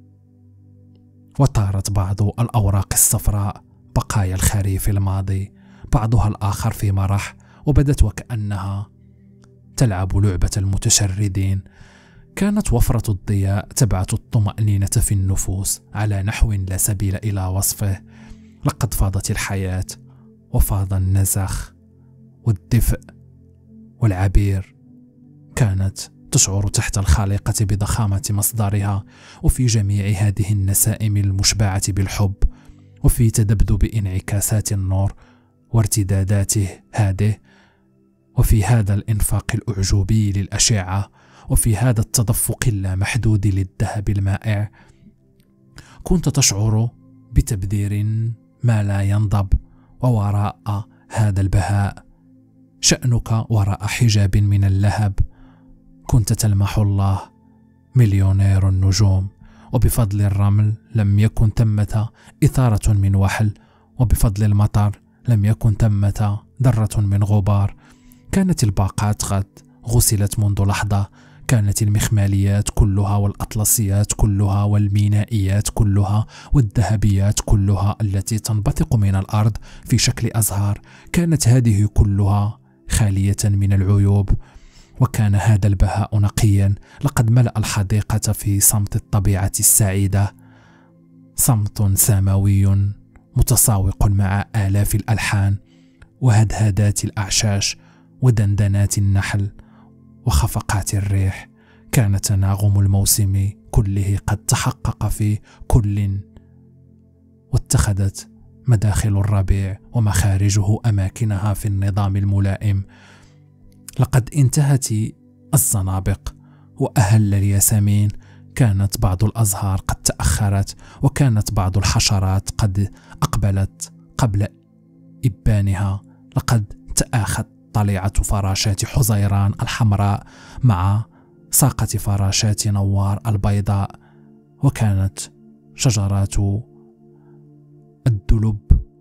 وطارت بعض الأوراق الصفراء بقايا الخريف الماضي، بعضها الآخر في مرح، وبدت وكأنها تلعب لعبة المتشردين. كانت وفرة الضياء تبعث الطمأنينة في النفوس على نحو لا سبيل إلى وصفه. لقد فاضت الحياة، وفاض النزخ والدفء والعبير. كانت تشعر تحت الخالقة بضخامة مصدرها، وفي جميع هذه النسائم المشبعة بالحب، وفي تذبذب انعكاسات النور وارتداداته هذه، وفي هذا الإنفاق الأعجوبي للأشعة، وفي هذا التدفق اللامحدود للذهب المائع، كنت تشعر بتبذير ما لا ينضب. ووراء هذا البهاء شأنك وراء حجاب من اللهب، كنت تلمح الله مليونير النجوم. وبفضل الرمل لم يكن ثمة إثارة من وحل، وبفضل المطر لم يكن ثمة ذرة من غبار. كانت الباقات قد غسلت منذ لحظة، كانت المخماليات كلها والأطلسيات كلها والمينائيات كلها والذهبيات كلها التي تنبثق من الأرض في شكل أزهار، كانت هذه كلها خالية من العيوب. وكان هذا البهاء نقيا. لقد ملأ الحديقة في صمت الطبيعة السعيدة، صمت سماوي متساوق مع آلاف الألحان وهدهدات الأعشاش ودندنات النحل وخفقات الريح. كان تناغم الموسم كله قد تحقق في كل، واتخذت مداخل الربيع ومخارجه أماكنها في النظام الملائم. لقد انتهت الزنابق وأهل الياسمين، كانت بعض الأزهار قد تأخرت، وكانت بعض الحشرات قد أقبلت قبل إبانها. لقد تآخت طليعة فراشات حزيران الحمراء مع ساقة فراشات نوار البيضاء، وكانت شجرات الدلب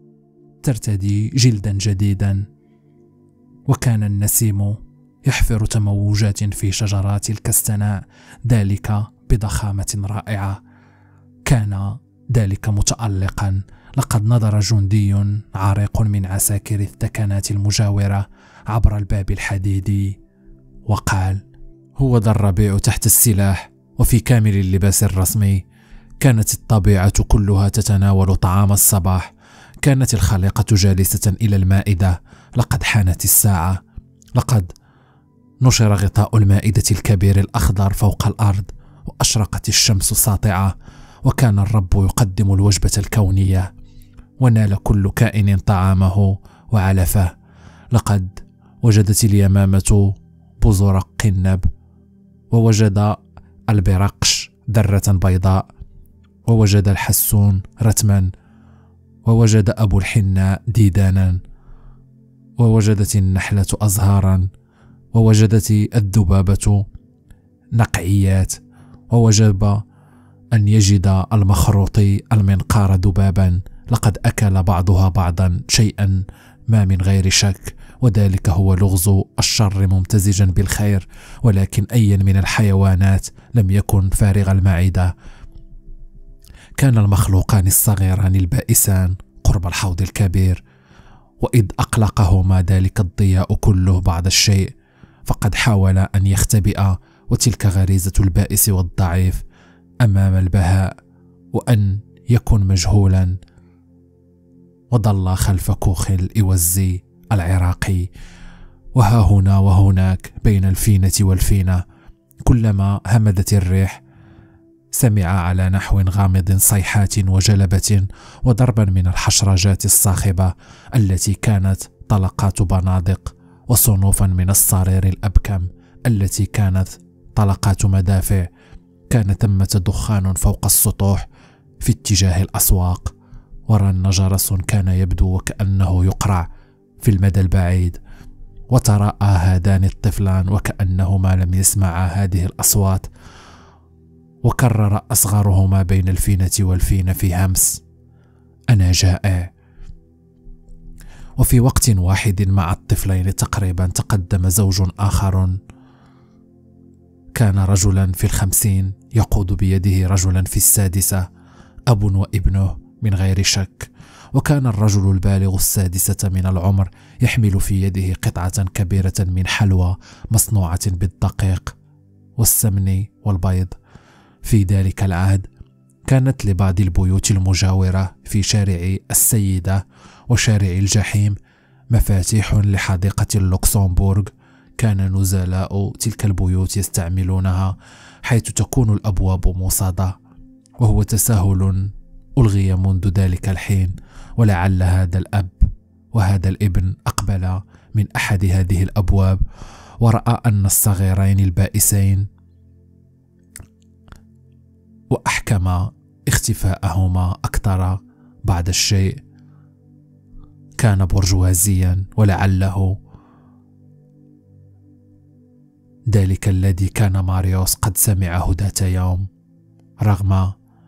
ترتدي جلدا جديدا، وكان النسيم يحفر تموجات في شجرات الكستناء، ذلك بضخامة رائعة. كان ذلك متألقا. لقد نظر جندي عريق من عساكر الثكنات المجاورة عبر الباب الحديدي وقال: هو ذا الربيع تحت السلاح وفي كامل اللباس الرسمي. كانت الطبيعة كلها تتناول طعام الصباح، كانت الخليقة جالسة إلى المائدة. لقد حانت الساعة. لقد نشر غطاء المائدة الكبير الأخضر فوق الأرض، وأشرقت الشمس ساطعة، وكان الرب يقدم الوجبة الكونية، ونال كل كائن طعامه وعلفه. لقد وجدت اليمامة بذور قنب، ووجد البرقش ذرة بيضاء، ووجد الحسون رتما، ووجد أبو الحناء ديدانا، ووجدت النحلة أزهارا، ووجدت الذبابة نقعيات، ووجب أن يجد المخروطي المنقار ذبابا. لقد أكل بعضها بعضا شيئا ما من غير شك، وذلك هو لغز الشر ممتزجا بالخير. ولكن أي من الحيوانات لم يكن فارغ المعدة. كان المخلوقان الصغيران البائسان قرب الحوض الكبير، وإذ أقلقهما ذلك الضياء كله بعض الشيء فقد حاول أن يختبئ، وتلك غريزة البائس والضعيف أمام البهاء، وأن يكون مجهولا، وضل خلف كوخ الإوزي العراقي. وها هنا وهناك بين الفينة والفينة كلما همدت الريح سمع على نحو غامض صيحات وجلبة وضربا من الحشرجات الصاخبة التي كانت طلقات بنادق، وصنوفا من الصرير الأبكم التي كانت طلقات مدافع. كان ثمة دخان فوق السطوح في اتجاه الأسواق، ورن جرس كان يبدو وكأنه يقرع في المدى البعيد، وتراءى هذان الطفلان وكأنهما لم يسمعا هذه الأصوات، وكرر أصغرهما بين الفينة والفينة في همس: أنا جائع. وفي وقت واحد مع الطفلين تقريبا تقدم زوج آخر، كان رجلا في الخمسين يقود بيده رجلا في السادسة، أب وابنه من غير شك. وكان الرجل البالغ السادسة من العمر يحمل في يده قطعة كبيرة من حلوى مصنوعة بالدقيق والسمن والبيض. في ذلك العهد كانت لبعض البيوت المجاورة في شارع السيدة وشارع الجحيم مفاتيح لحديقة اللوكسمبورغ، كان نزلاء تلك البيوت يستعملونها، حيث تكون الأبواب موصدة، وهو تساهل ألغي منذ ذلك الحين. ولعل هذا الأب وهذا الابن أقبل من أحد هذه الأبواب ورأى أن الصغيرين البائسين وأحكم اختفاءهما أكثر بعض الشيء كان برجوازيا، ولعله ذلك الذي كان ماريوس قد سمعه ذات يوم رغم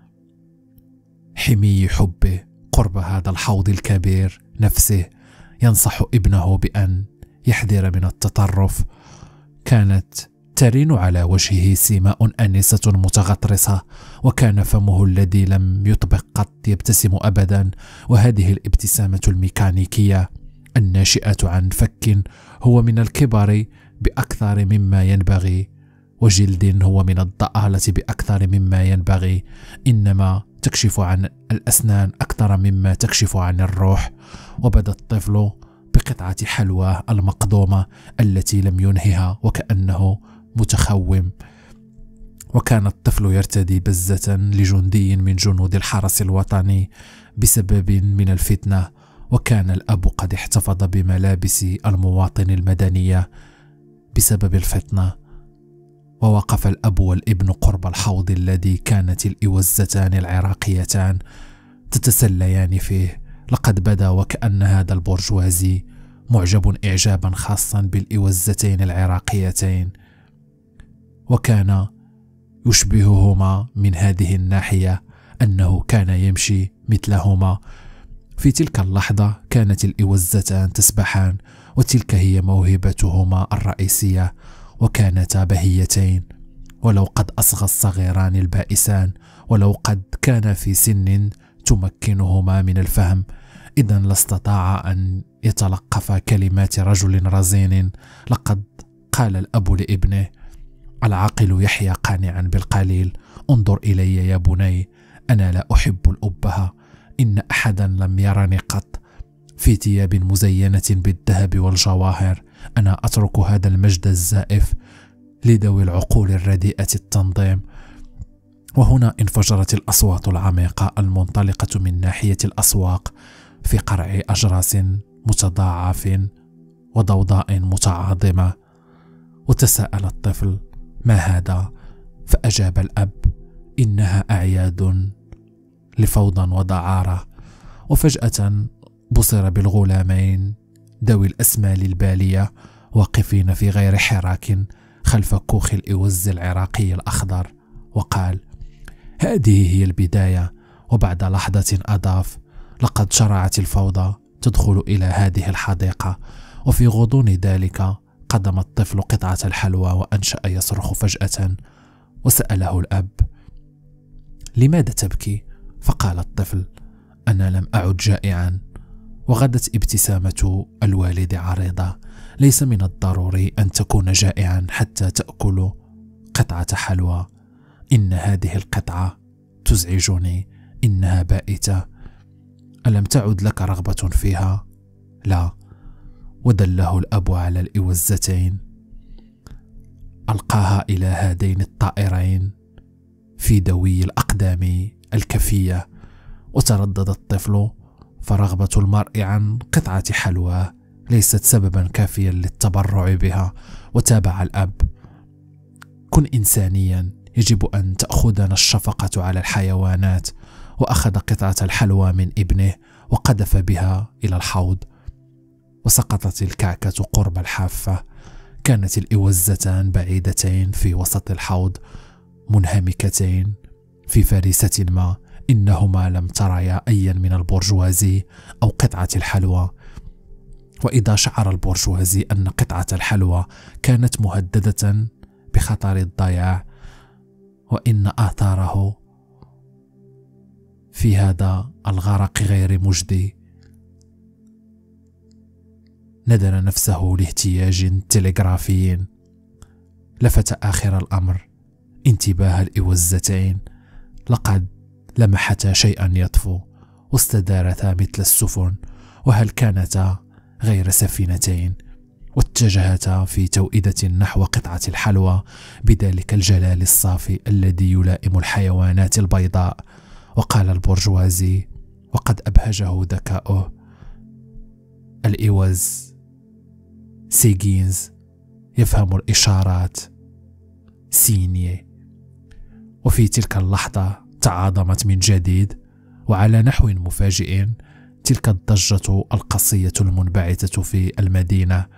حمي حبه قرب هذا الحوض الكبير نفسه، ينصح ابنه بأن يحذر من التطرف. كانت ترين على وجهه سيماء أنسة متغطرسة، وكان فمه الذي لم يطبق قط يبتسم أبدا، وهذه الابتسامة الميكانيكية الناشئة عن فك هو من الكبر بأكثر مما ينبغي، وجلد هو من الضآلة بأكثر مما ينبغي، إنما تكشف عن الأسنان أكثر مما تكشف عن الروح. وبدا الطفل بقطعة حلوى المقدومة التي لم ينهها وكأنه متخوم، وكان الطفل يرتدي بزة لجندي من جنود الحرس الوطني بسبب من الفتنة، وكان الأب قد احتفظ بملابس المواطن المدنية بسبب الفتنة. ووقف الأب والابن قرب الحوض الذي كانت الإوزتان العراقيتان تتسليان فيه. لقد بدا وكأن هذا البرجوازي معجب إعجابا خاصا بالإوزتين العراقيتين، وكان يشبههما من هذه الناحية أنه كان يمشي مثلهما. في تلك اللحظة كانت الإوزتان تسبحان، وتلك هي موهبتهما الرئيسية، وكانتا بهيتين. ولو قد أصغى الصغيران البائسان، ولو قد كان في سن تمكنهما من الفهم، إذن لاستطاع أن يتلقف كلمات رجل رزين. لقد قال الأب لابنه: العاقل يحيا قانعا بالقليل، انظر إلي يا بني، أنا لا أحب الأبهة، إن أحدا لم يرني قط في ثياب مزينة بالذهب والجواهر، أنا أترك هذا المجد الزائف لذوي العقول الرديئة التنظيم. وهنا انفجرت الأصوات العميقة المنطلقة من ناحية الأسواق في قرع أجراس متضاعف وضوضاء متعاظمة، وتساءل الطفل: ما هذا؟ فأجاب الأب: إنها أعياد لفوضى ودعارة. وفجأة بصر بالغلامين ذوي الأسمال البالية واقفين في غير حراك خلف كوخ الإوز العراقي الأخضر، وقال: هذه هي البداية. وبعد لحظة أضاف: لقد شرعت الفوضى تدخل إلى هذه الحديقة. وفي غضون ذلك قدم الطفل قطعة الحلوى وأنشأ يصرخ فجأة، وسأله الأب: لماذا تبكي؟ فقال الطفل: أنا لم أعد جائعا. وغدت ابتسامة الوالد عريضة: ليس من الضروري أن تكون جائعا حتى تأكل قطعة حلوى. إن هذه القطعة تزعجني، إنها بائتة. ألم تعد لك رغبة فيها؟ لا. ودله الأب على الإوزتين، ألقاها إلى هذين الطائرين في دوي الأقدام الكفية. وتردد الطفل، فرغبة المرء عن قطعة حلوى ليست سببا كافيا للتبرع بها. وتابع الأب: كن إنسانيا، يجب أن تأخذنا الشفقة على الحيوانات. وأخذ قطعة الحلوى من ابنه وقذف بها إلى الحوض، وسقطت الكعكة قرب الحافة. كانت الإوزتان بعيدتين في وسط الحوض، منهمكتين في فريسة ما. إنهما لم تريا أيا من البرجوازي أو قطعة الحلوى. وإذا شعر البرجوازي أن قطعة الحلوى كانت مهددة بخطر الضياع، وإن آثاره في هذا الغرق غير مجدي، نذر نفسه لاهتياج تلغرافي. لفت آخر الأمر انتباه الإوزتين، لقد لمحتا شيئا يطفو، واستدارتا مثل السفن، وهل كانتا غير سفينتين، واتجهتا في توئدة نحو قطعة الحلوى بذلك الجلال الصافي الذي يلائم الحيوانات البيضاء. وقال البرجوازي، وقد أبهجه ذكاؤه: الإوز سيجينز يفهم الإشارات سينيه. وفي تلك اللحظة تعاظمت من جديد، وعلى نحو مفاجئ، تلك الضجة القصية المنبعثة في المدينة.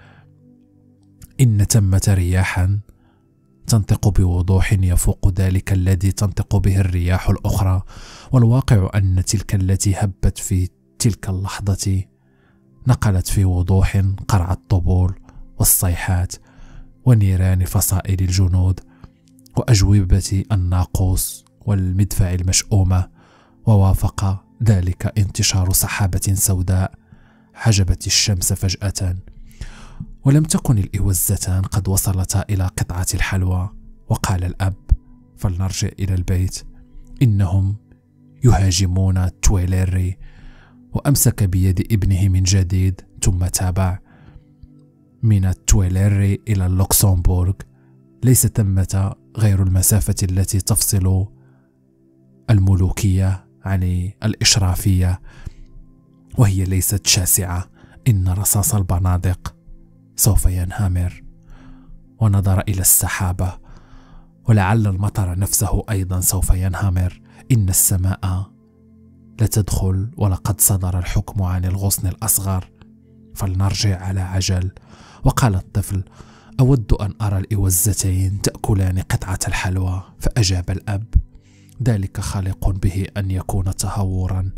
إن ثمة رياحا تنطق بوضوح يفوق ذلك الذي تنطق به الرياح الأخرى. والواقع أن تلك التي هبت في تلك اللحظة نقلت في وضوح قرع الطبول والصيحات ونيران فصائل الجنود وأجوبة الناقوس والمدفع المشؤومة. ووافق ذلك انتشار سحابة سوداء حجبت الشمس فجأة. ولم تكن الإوزتان قد وصلتا إلى قطعة الحلوى. وقال الأب: فلنرجع إلى البيت، إنهم يهاجمون تويليري. وأمسك بيد ابنه من جديد، ثم تابع: من التويليري إلى اللوكسمبورغ ليس ثمة غير المسافة التي تفصل الملوكية عن الإشرافية، وهي ليست شاسعة. إن رصاص البنادق سوف ينهمر. ونظر إلى السحابة، ولعل المطر نفسه أيضا سوف ينهمر. إن السماء لتدخل، ولقد صدر الحكم عن الغصن الأصغر، فلنرجع على عجل. وقال الطفل: أود أن أرى الإوزتين تأكلان قطعة الحلوى. فأجاب الأب: ذلك خالق به أن يكون تهورا.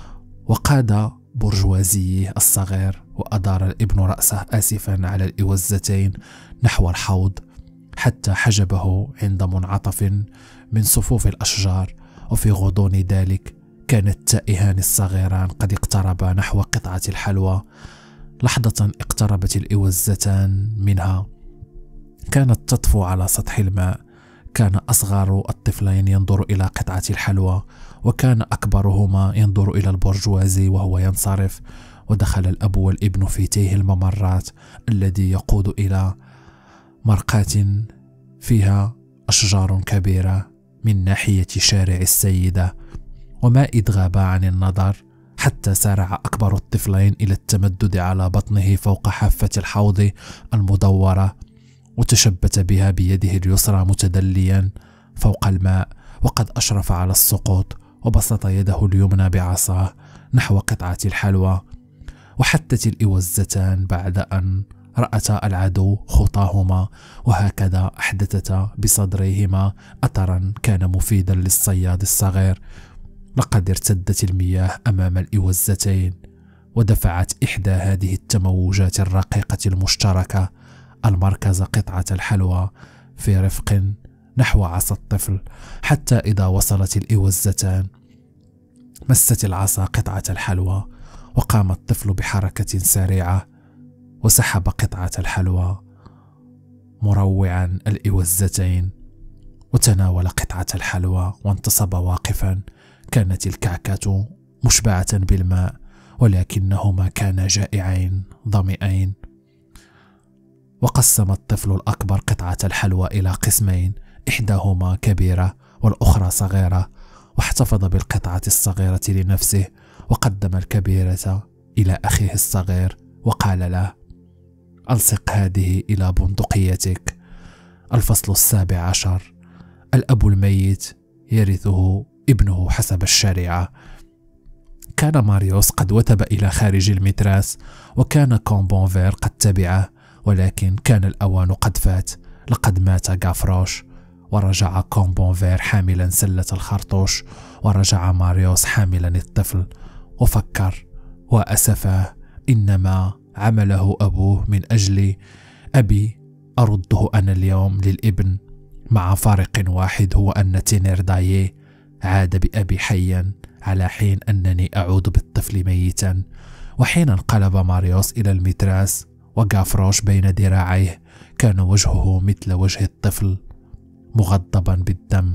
وقاد برجوازيه الصغير، وأدار الابن رأسه آسفا على الإوزتين نحو الحوض، حتى حجبه عند منعطف من صفوف الأشجار. وفي غضون ذلك كان التائهان الصغيران قد اقتربا نحو قطعة الحلوى. لحظة اقتربت الإوزتان منها، كانت تطفو على سطح الماء. كان أصغر الطفلين ينظر إلى قطعة الحلوى، وكان أكبرهما ينظر إلى البرجوازي وهو ينصرف. ودخل الأب والابن في تيه الممرات الذي يقود إلى مرقاة فيها أشجار كبيرة من ناحية شارع السيدة. وما إذ غابا عن النظر حتى سارع أكبر الطفلين إلى التمدد على بطنه فوق حافة الحوض المدورة، وتشبت بها بيده اليسرى متدليا فوق الماء، وقد أشرف على السقوط، وبسط يده اليمنى بعصاه نحو قطعة الحلوى. وحتت الإوزتان بعد أن رأتا العدو خطاهما، وهكذا أحدثتا بصدريهما أثرا كان مفيدا للصياد الصغير. لقد ارتدت المياه أمام الإوزتين، ودفعت إحدى هذه التموجات الرقيقة المشتركة المركز قطعة الحلوى في رفق نحو عصا الطفل، حتى إذا وصلت الإوزتان مست العصا قطعة الحلوى، وقام الطفل بحركة سريعة وسحب قطعة الحلوى مروعا الإوزتين، وتناول قطعة الحلوى وانتصب واقفا. كانت الكعكة مشبعة بالماء، ولكنهما كانا جائعين ظمئين. وقسم الطفل الأكبر قطعة الحلوى إلى قسمين، إحداهما كبيرة والأخرى صغيرة، واحتفظ بالقطعة الصغيرة لنفسه، وقدم الكبيرة إلى أخيه الصغير وقال له: ألصق هذه إلى بندقيتك. الفصل السابع عشر. الأب الميت يرثه ابنه حسب الشريعة. كان ماريوس قد وثب إلى خارج المتراس، وكان كومبونفير قد تبعه، ولكن كان الأوان قد فات. لقد مات غافروش، ورجع كومبونفير حاملا سلة الخرطوش، ورجع ماريوس حاملا الطفل. وفكر وأسفاه، إنما عمله أبوه من أجل أبي أرده أنا اليوم للابن، مع فارق واحد، هو أن تينيرداييه عاد بأبي حيا، على حين أنني أعود بالطفل ميتا. وحين انقلب ماريوس إلى المتراس وغافروش بين ذراعيه، كان وجهه مثل وجه الطفل مغضبا بالدم.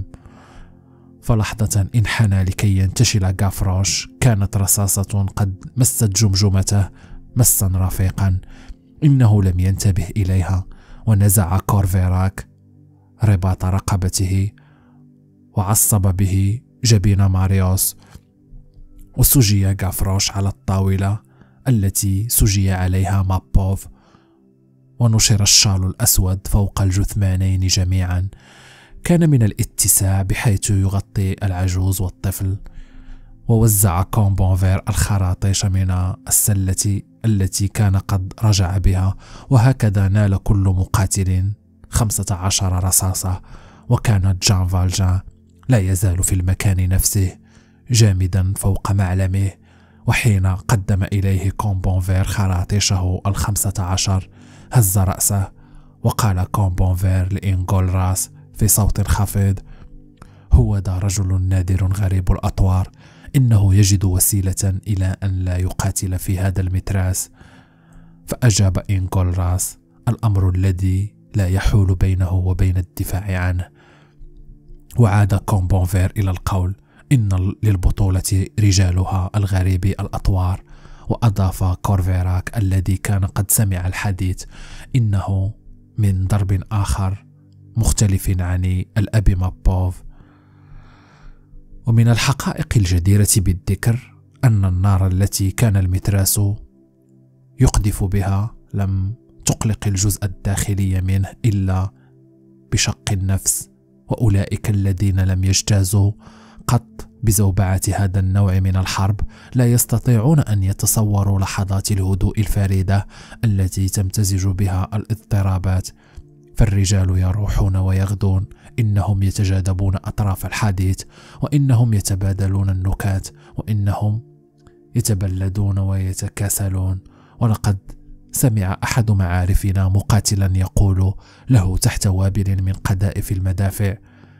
فلحظة انحنى لكي ينتشل غافروش، كانت رصاصة قد مست جمجمته مسا رفيقا. إنه لم ينتبه إليها، ونزع كورفيراك رباط رقبته وعصب به جبين ماريوس، وسجي غافروش على الطاولة التي سجي عليها مابوف، ونشر الشال الأسود فوق الجثمانين جميعا. كان من الاتساع بحيث يغطي العجوز والطفل. ووزع كومبونفير الخراطيش من السلة التي كان قد رجع بها، وهكذا نال كل مقاتل خمسة عشر رصاصة. وكان جان فالجان لا يزال في المكان نفسه جامدا فوق معلمه. وحين قدم إليه كومبونفير خراطيشه الخمسة عشر هز رأسه، وقال كومبونفير لإنغولراس في صوت خفيض: هو ذا رجل نادر غريب الأطوار، إنه يجد وسيلة إلى أن لا يقاتل في هذا المتراس. فأجاب إنغولراس: الأمر الذي لا يحول بينه وبين الدفاع عنه. وعاد كومبونفير إلى القول: إن للبطولة رجالها الغريب الأطوار. وأضاف كورفيراك الذي كان قد سمع الحديث: إنه من ضرب آخر مختلف عن الأب مابوف. ومن الحقائق الجديرة بالذكر أن النار التي كان المتراس يقذف بها لم تقلق الجزء الداخلي منه إلا بشق النفس. وأولئك الذين لم يجتازوا قط بزوبعة هذا النوع من الحرب لا يستطيعون أن يتصوروا لحظات الهدوء الفريدة التي تمتزج بها الاضطرابات. فالرجال يروحون ويغدون، إنهم يتجاذبون أطراف الحديث، وإنهم يتبادلون النكات، وإنهم يتبلدون ويتكاسلون. ولقد سمع أحد معارفنا مقاتلا يقول له تحت وابل من قذائف المدافع: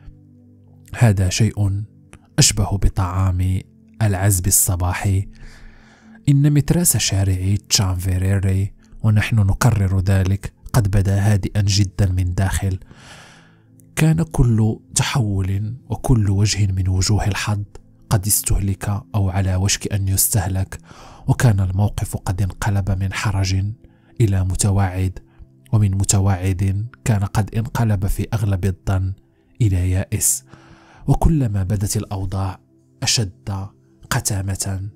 هذا شيء أشبه بطعام العزب الصباحي. إن متراس شارعي تشانفيريري، ونحن نكرر ذلك، قد بدا هادئا جدا من داخل. كان كل تحول وكل وجه من وجوه الحظ قد استهلك أو على وشك أن يستهلك، وكان الموقف قد انقلب من حرج إلى متوعد، ومن متوعد كان قد انقلب في أغلب الظن إلى يائس. وكلما بدت الأوضاع أشد قتامة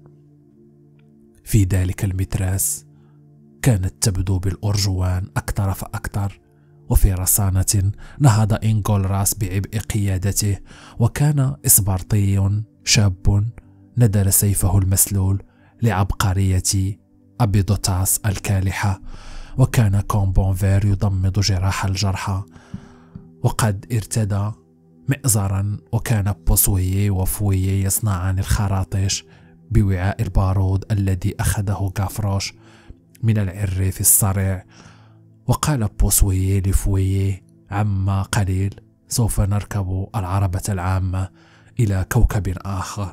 في ذلك المتراس كانت تبدو بالأرجوان أكثر فأكثر. وفي رصانة نهض إنغولراس بعبء قيادته، وكان إسبرطي شاب ندر سيفه المسلول لعبقرية أبيدوتاس الكالحة. وكان كومبونفير يضمد جراح الجرحى، وقد ارتدى مئزرا. وكان بوسويي وفويي يصنعان الخراطيش بوعاء البارود الذي أخذه غافروش من العريف الصريع. وقال بوسويي لفويي: عما قليل سوف نركب العربة العامة إلى كوكب آخر،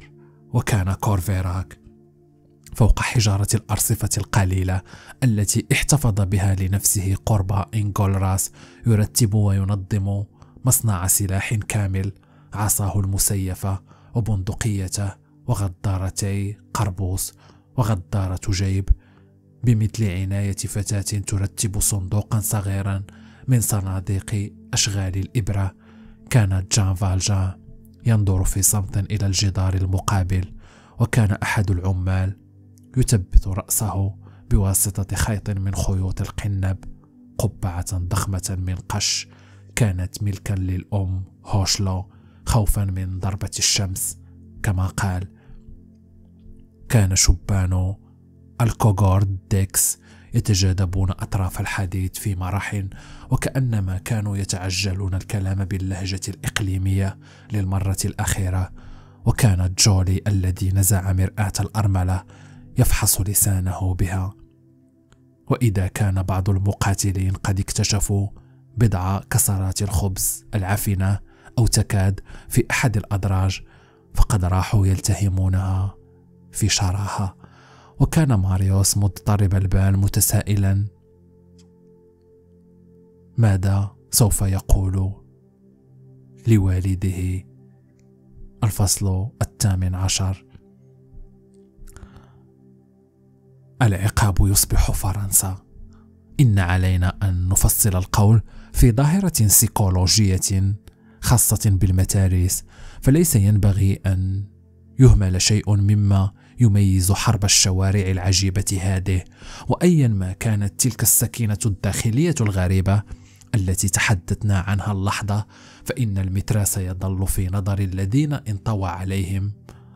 وكان كورفيراك فوق حجارة الأرصفة القليلة التي احتفظ بها لنفسه قرب إنغولراس يرتب وينظم مصنع سلاح كامل، عصاه المسيفة وبندقيته وغدارتي قربوس وغدارة جيب، بمثل عناية فتاة ترتب صندوقا صغيرا من صناديق أشغال الإبرة. كان جان فالجان ينظر في صمت إلى الجدار المقابل، وكان أحد العمال يثبت رأسه بواسطة خيط من خيوط القنب. قبعة ضخمة من قش كانت ملكا للأم هوشلو خوفا من ضربة الشمس كما قال. كان شبان الكوغورد ديكس يتجاذبون أطراف الحديث في مرح، وكأنما كانوا يتعجلون الكلام باللهجة الإقليمية للمرة الأخيرة. وكان جولي الذي نزع مرآة الأرملة يفحص لسانه بها. وإذا كان بعض المقاتلين قد اكتشفوا بضع كسرات الخبز العفنة أو تكاد في أحد الأدراج، فقد راحوا يلتهمونها في شراهة. وكان ماريوس مضطرب البال متسائلا ماذا سوف يقول لوالده. الفصل الثامن عشر. العقاب يصبح فرنسا. إن علينا أن نفصل القول في ظاهرة سيكولوجية خاصة بالمتاريس، فليس ينبغي أن يهمل شيء مما يميز حرب الشوارع العجيبة هذه. وأيا ما كانت تلك السكينة الداخلية الغريبة التي تحدثنا عنها اللحظة، فإن المتراس يظل في نظر الذين انطوى عليهم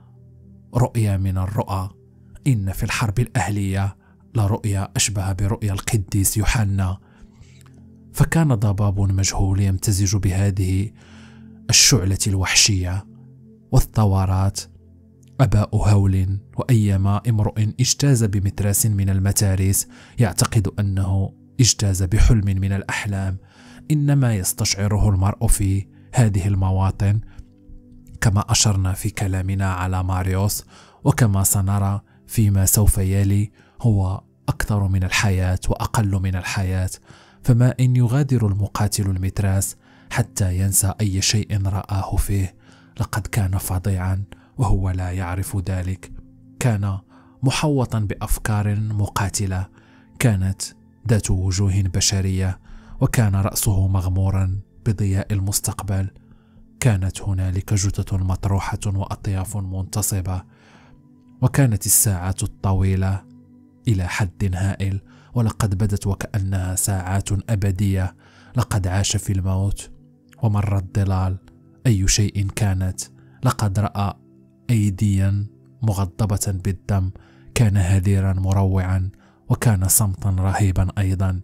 رؤيا من الرؤى. إن في الحرب الأهلية لرؤيا أشبه برؤيا القديس يوحنا، فكان ضباب مجهول يمتزج بهذه الشعلة الوحشية والثورات أباء هول. وأيما امرؤ اجتاز بمتراس من المتاريس يعتقد أنه اجتاز بحلم من الأحلام. إنما يستشعره المرء في هذه المواطن، كما أشرنا في كلامنا على ماريوس وكما سنرى فيما سوف يلي، هو أكثر من الحياة وأقل من الحياة. فما إن يغادر المقاتل المتراس حتى ينسى أي شيء رآه فيه، لقد كان فظيعا وهو لا يعرف ذلك. كان محوطا بأفكار مقاتلة، كانت ذات وجوه بشرية، وكان رأسه مغمورا بضياء المستقبل. كانت هنالك جثث مطروحة وأطياف منتصبة، وكانت الساعات الطويلة إلى حد هائل، ولقد بدت وكأنها ساعات أبدية. لقد عاش في الموت ومر الظلال أي شيء كانت. لقد رأى أيديا مغضبة بالدم، كان هديرا مروعا، وكان صمتا رهيبا أيضا.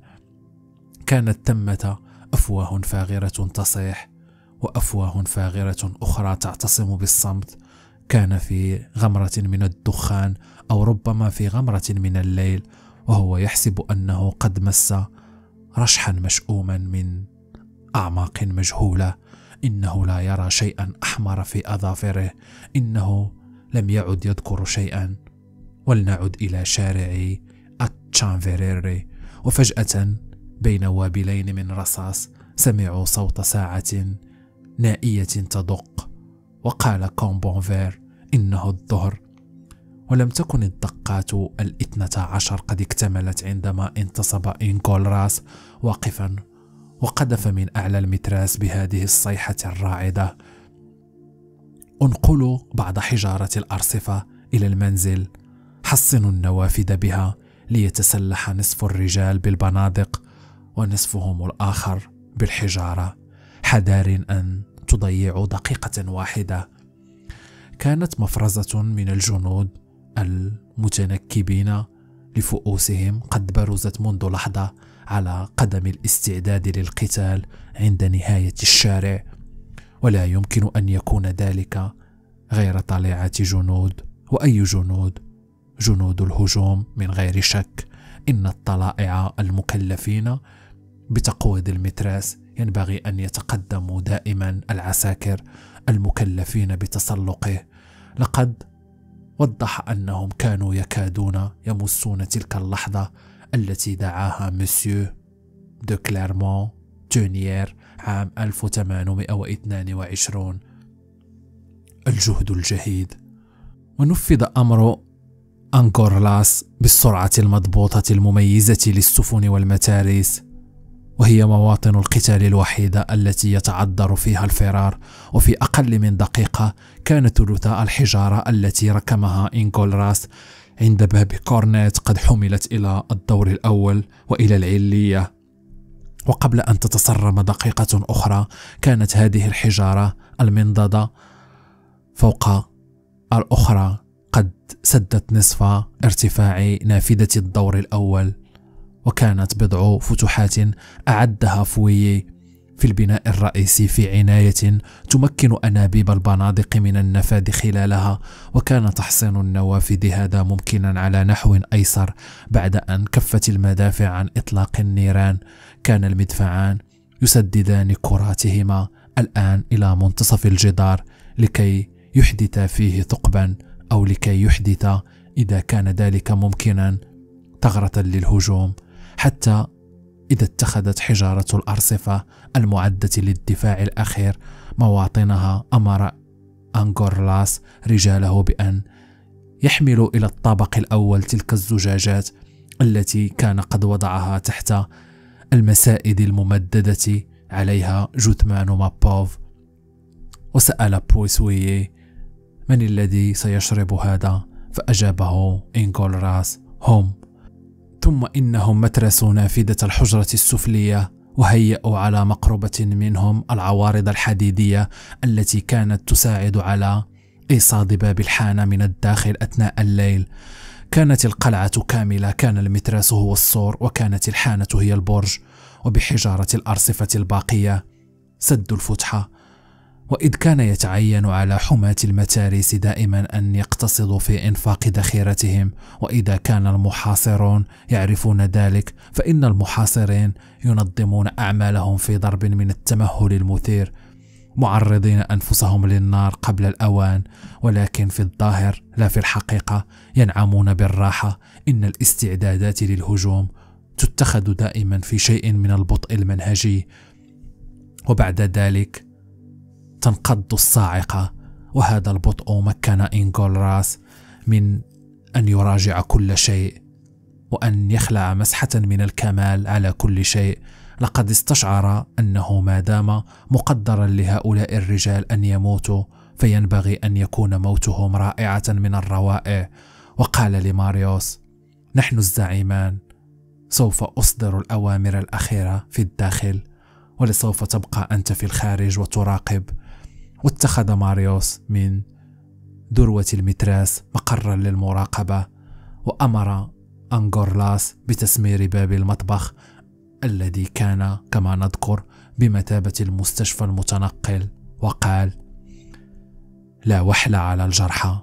كانت ثمة أفواه فاغرة تصيح وأفواه فاغرة أخرى تعتصم بالصمت. كان في غمرة من الدخان أو ربما في غمرة من الليل، وهو يحسب أنه قد مس رشحا مشؤوما من أعماق مجهولة. إنه لا يرى شيئا أحمر في أظافره، إنه لم يعد يذكر شيئا. ولنعد إلى شارع التشانفيريري. وفجأة بين وابلين من رصاص سمعوا صوت ساعة نائية تدق، وقال كومبونفير إنه الظهر. ولم تكن الدقات الاثنتا عشر قد اكتملت عندما انتصب إنغولراس واقفا وقذف من أعلى المتراس بهذه الصيحة الراعدة: انقلوا بعض حجارة الأرصفة إلى المنزل، حصنوا النوافذ بها ليتسلح نصف الرجال بالبنادق ونصفهم الآخر بالحجارة، حذار أن تضيعوا دقيقة واحدة. كانت مفرزة من الجنود المتنكبين لفؤوسهم قد برزت منذ لحظة على قدم الاستعداد للقتال عند نهاية الشارع، ولا يمكن أن يكون ذلك غير طليعة جنود. وأي جنود؟ جنود الهجوم من غير شك. إن الطلائع المكلفين بتقويض المتراس ينبغي أن يتقدموا دائما العساكر المكلفين بتسلقه. لقد وضح أنهم كانوا يكادون يمسون تلك اللحظة التي دعاها مسيو دو كليرمون تونيير عام ألف وثمانمائة واثنين وعشرين الجهد الجهيد. ونفذ أمر أنغورلاس بالسرعة المضبوطة المميزة للسفن والمتاريس، وهي مواطن القتال الوحيدة التي يتعذر فيها الفرار. وفي أقل من دقيقة كانت ثلثاء الحجارة التي ركمها إنغولراس عند باب كورنيت قد حملت إلى الدور الأول وإلى العلية. وقبل أن تتسرب دقيقة أخرى كانت هذه الحجارة المنضدة فوق الأخرى قد سدت نصف ارتفاع نافذة الدور الأول. وكانت بضع فتحات أعدها فويي في البناء الرئيسي في عناية تمكن أنابيب البنادق من النفاذ خلالها. وكان تحصين النوافذ هذا ممكنا على نحو أيسر بعد أن كفت المدافع عن إطلاق النيران. كان المدفعان يسددان كراتهما الآن إلى منتصف الجدار لكي يحدث فيه ثقبا، أو لكي يحدث إذا كان ذلك ممكنا ثغرة للهجوم، حتى إذا اتخذت حجارة الأرصفة المعدة للدفاع الأخير مواطنها. أمر أنغورلاس رجاله بأن يحملوا إلى الطابق الأول تلك الزجاجات التي كان قد وضعها تحت المسائد الممددة عليها جثمان مابوف. وسأل بويسويي من الذي سيشرب هذا؟ فأجابه إنغولراس هم. ثم إنهم مترسوا نافذة الحجرة السفلية وهيئوا على مقربة منهم العوارض الحديدية التي كانت تساعد على إيصاد باب الحانة من الداخل أثناء الليل. كانت القلعة كاملة، كان المتراس هو السور، وكانت الحانة هي البرج، وبحجارة الأرصفة الباقية سدوا الفتحة. وإذ كان يتعين على حماة المتاريس دائما أن يقتصدوا في إنفاق ذخيرتهم، وإذا كان المحاصرون يعرفون ذلك فإن المحاصرين ينظمون أعمالهم في ضرب من التمهل المثير، معرضين أنفسهم للنار قبل الأوان، ولكن في الظاهر لا في الحقيقة ينعمون بالراحة. إن الاستعدادات للهجوم تتخذ دائما في شيء من البطء المنهجي، وبعد ذلك تنقض الصاعقة. وهذا البطء مكن إنغولراس من أن يراجع كل شيء وأن يخلع مسحة من الكمال على كل شيء. لقد استشعر أنه ما دام مقدرا لهؤلاء الرجال أن يموتوا فينبغي أن يكون موتهم رائعة من الروائع. وقال لماريوس: نحن الزعيمان، سوف أصدر الأوامر الأخيرة في الداخل، ولسوف تبقى أنت في الخارج وتراقب. واتخذ ماريوس من ذروة المتراس مقرا للمراقبة، وأمر أنغورلاس بتسمير باب المطبخ الذي كان كما نذكر بمثابة المستشفى المتنقل، وقال: لا وحل على الجرحى.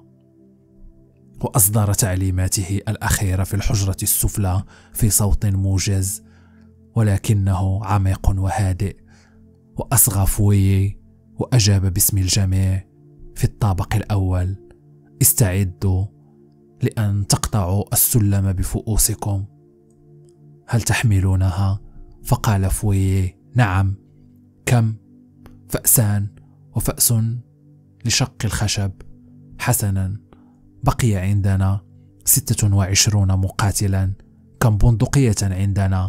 وأصدر تعليماته الأخيرة في الحجرة السفلى في صوت موجز ولكنه عميق وهادئ. وأصغى فويي وأجاب باسم الجميع في الطابق الأول: استعدوا لأن تقطعوا السلم بفؤوسكم. هل تحملونها؟ فقال فويي: نعم. كم؟ فأسان وفأس لشق الخشب. حسنا، بقي عندنا ستة وعشرون مقاتلا. كم بندقية عندنا؟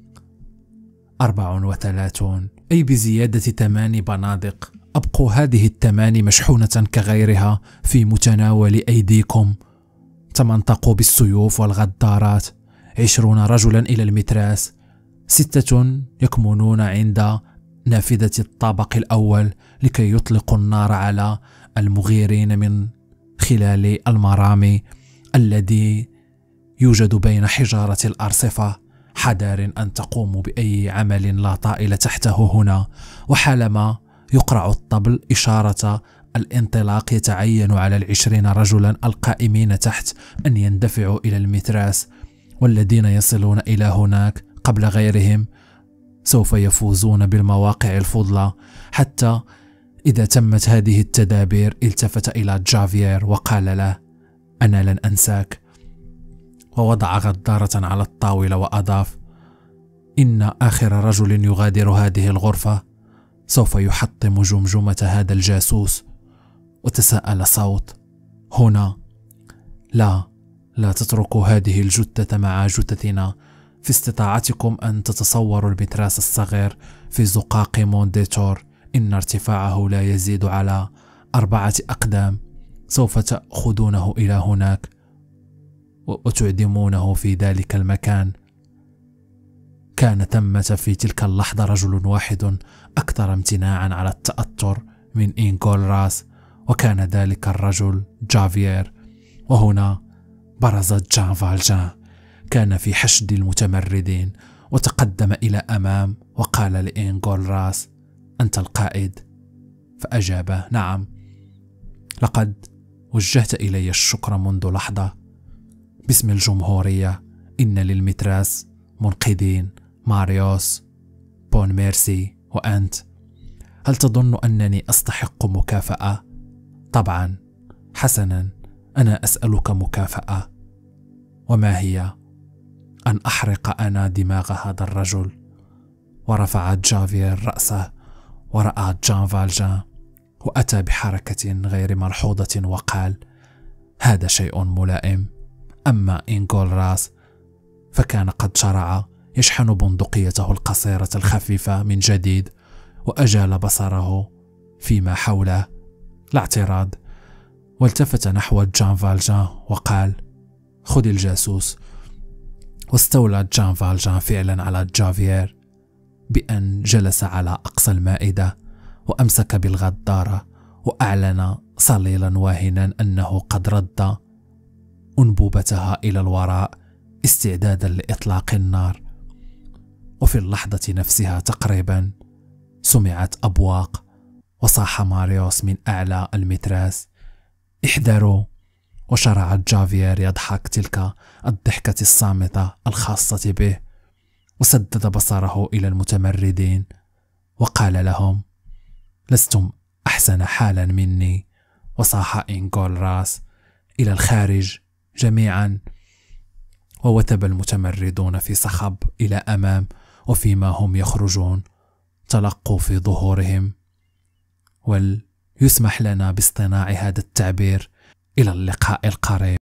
أربع وثلاثون، أي بزيادة ثمان بنادق. أبقوا هذه الثمان مشحونة كغيرها في متناول أيديكم. تمنطقوا بالسيوف والغدارات. عشرون رجلا إلى المتراس. ستة يكمنون عند نافذة الطابق الأول لكي يطلقوا النار على المغيرين من خلال المرامي الذي يوجد بين حجارة الأرصفة. حذر أن تقوموا بأي عمل لا طائل تحته هنا. وحالما يقرع الطبل إشارة الانطلاق يتعين على العشرين رجلا القائمين تحت أن يندفعوا إلى المتراس، والذين يصلون إلى هناك قبل غيرهم سوف يفوزون بالمواقع الفضلى. حتى إذا تمت هذه التدابير التفت إلى جافيير وقال له: أنا لن أنساك. ووضع غضارة على الطاولة وأضاف: إن آخر رجل يغادر هذه الغرفة سوف يحطم جمجمة هذا الجاسوس. وتساءل صوت: هنا؟ لا، لا تتركوا هذه الجثة مع جثثنا. في استطاعتكم أن تتصوروا المتراس الصغير في زقاق مونديتور، إن ارتفاعه لا يزيد على أربعة أقدام. سوف تأخذونه إلى هناك وتعدمونه في ذلك المكان. كان ثمة في تلك اللحظة رجل واحد أكثر امتناعا على التأثر من إنغولراس، وكان ذلك الرجل جافيير. وهنا برزت جان فالجان، كان في حشد المتمردين، وتقدم إلى أمام وقال لإنغولراس: أنت القائد؟ فأجاب: نعم، لقد وجهت إلي الشكر منذ لحظة. باسم الجمهورية، إن للمتراس منقذين، ماريوس، بون ميرسي، وأنت. هل تظن أنني أستحق مكافأة؟ طبعا. حسنا، أنا أسألك مكافأة. وما هي؟ أن أحرق أنا دماغ هذا الرجل. ورفع جافيير رأسه ورأى جان فالجان، وأتى بحركة غير ملحوظة وقال: هذا شيء ملائم. أما إنغولراس فكان قد شرع يشحن بندقيته القصيرة الخفيفة من جديد، وأجال بصره فيما حوله لا اعتراض، والتفت نحو جان فالجان وقال: خذ الجاسوس. واستولى جان فالجان فعلا على جافيير بأن جلس على أقصى المائدة وأمسك بالغدارة، وأعلن صليلا واهنا أنه قد رد أنبوبتها إلى الوراء استعدادا لإطلاق النار. وفي اللحظة نفسها تقريبا سمعت أبواق، وصاح ماريوس من أعلى المتراس: احذروا. وشرع جافيير يضحك تلك الضحكة الصامتة الخاصة به، وسدد بصره إلى المتمردين وقال لهم: لستم أحسن حالا مني. وصاح إنغولراس: إلى الخارج جميعا. ووثب المتمردون في صخب إلى أمام، وفيما هم يخرجون تلقوا في ظهورهم: وليسمح لنا باصطناع هذا التعبير، إلى اللقاء القريب.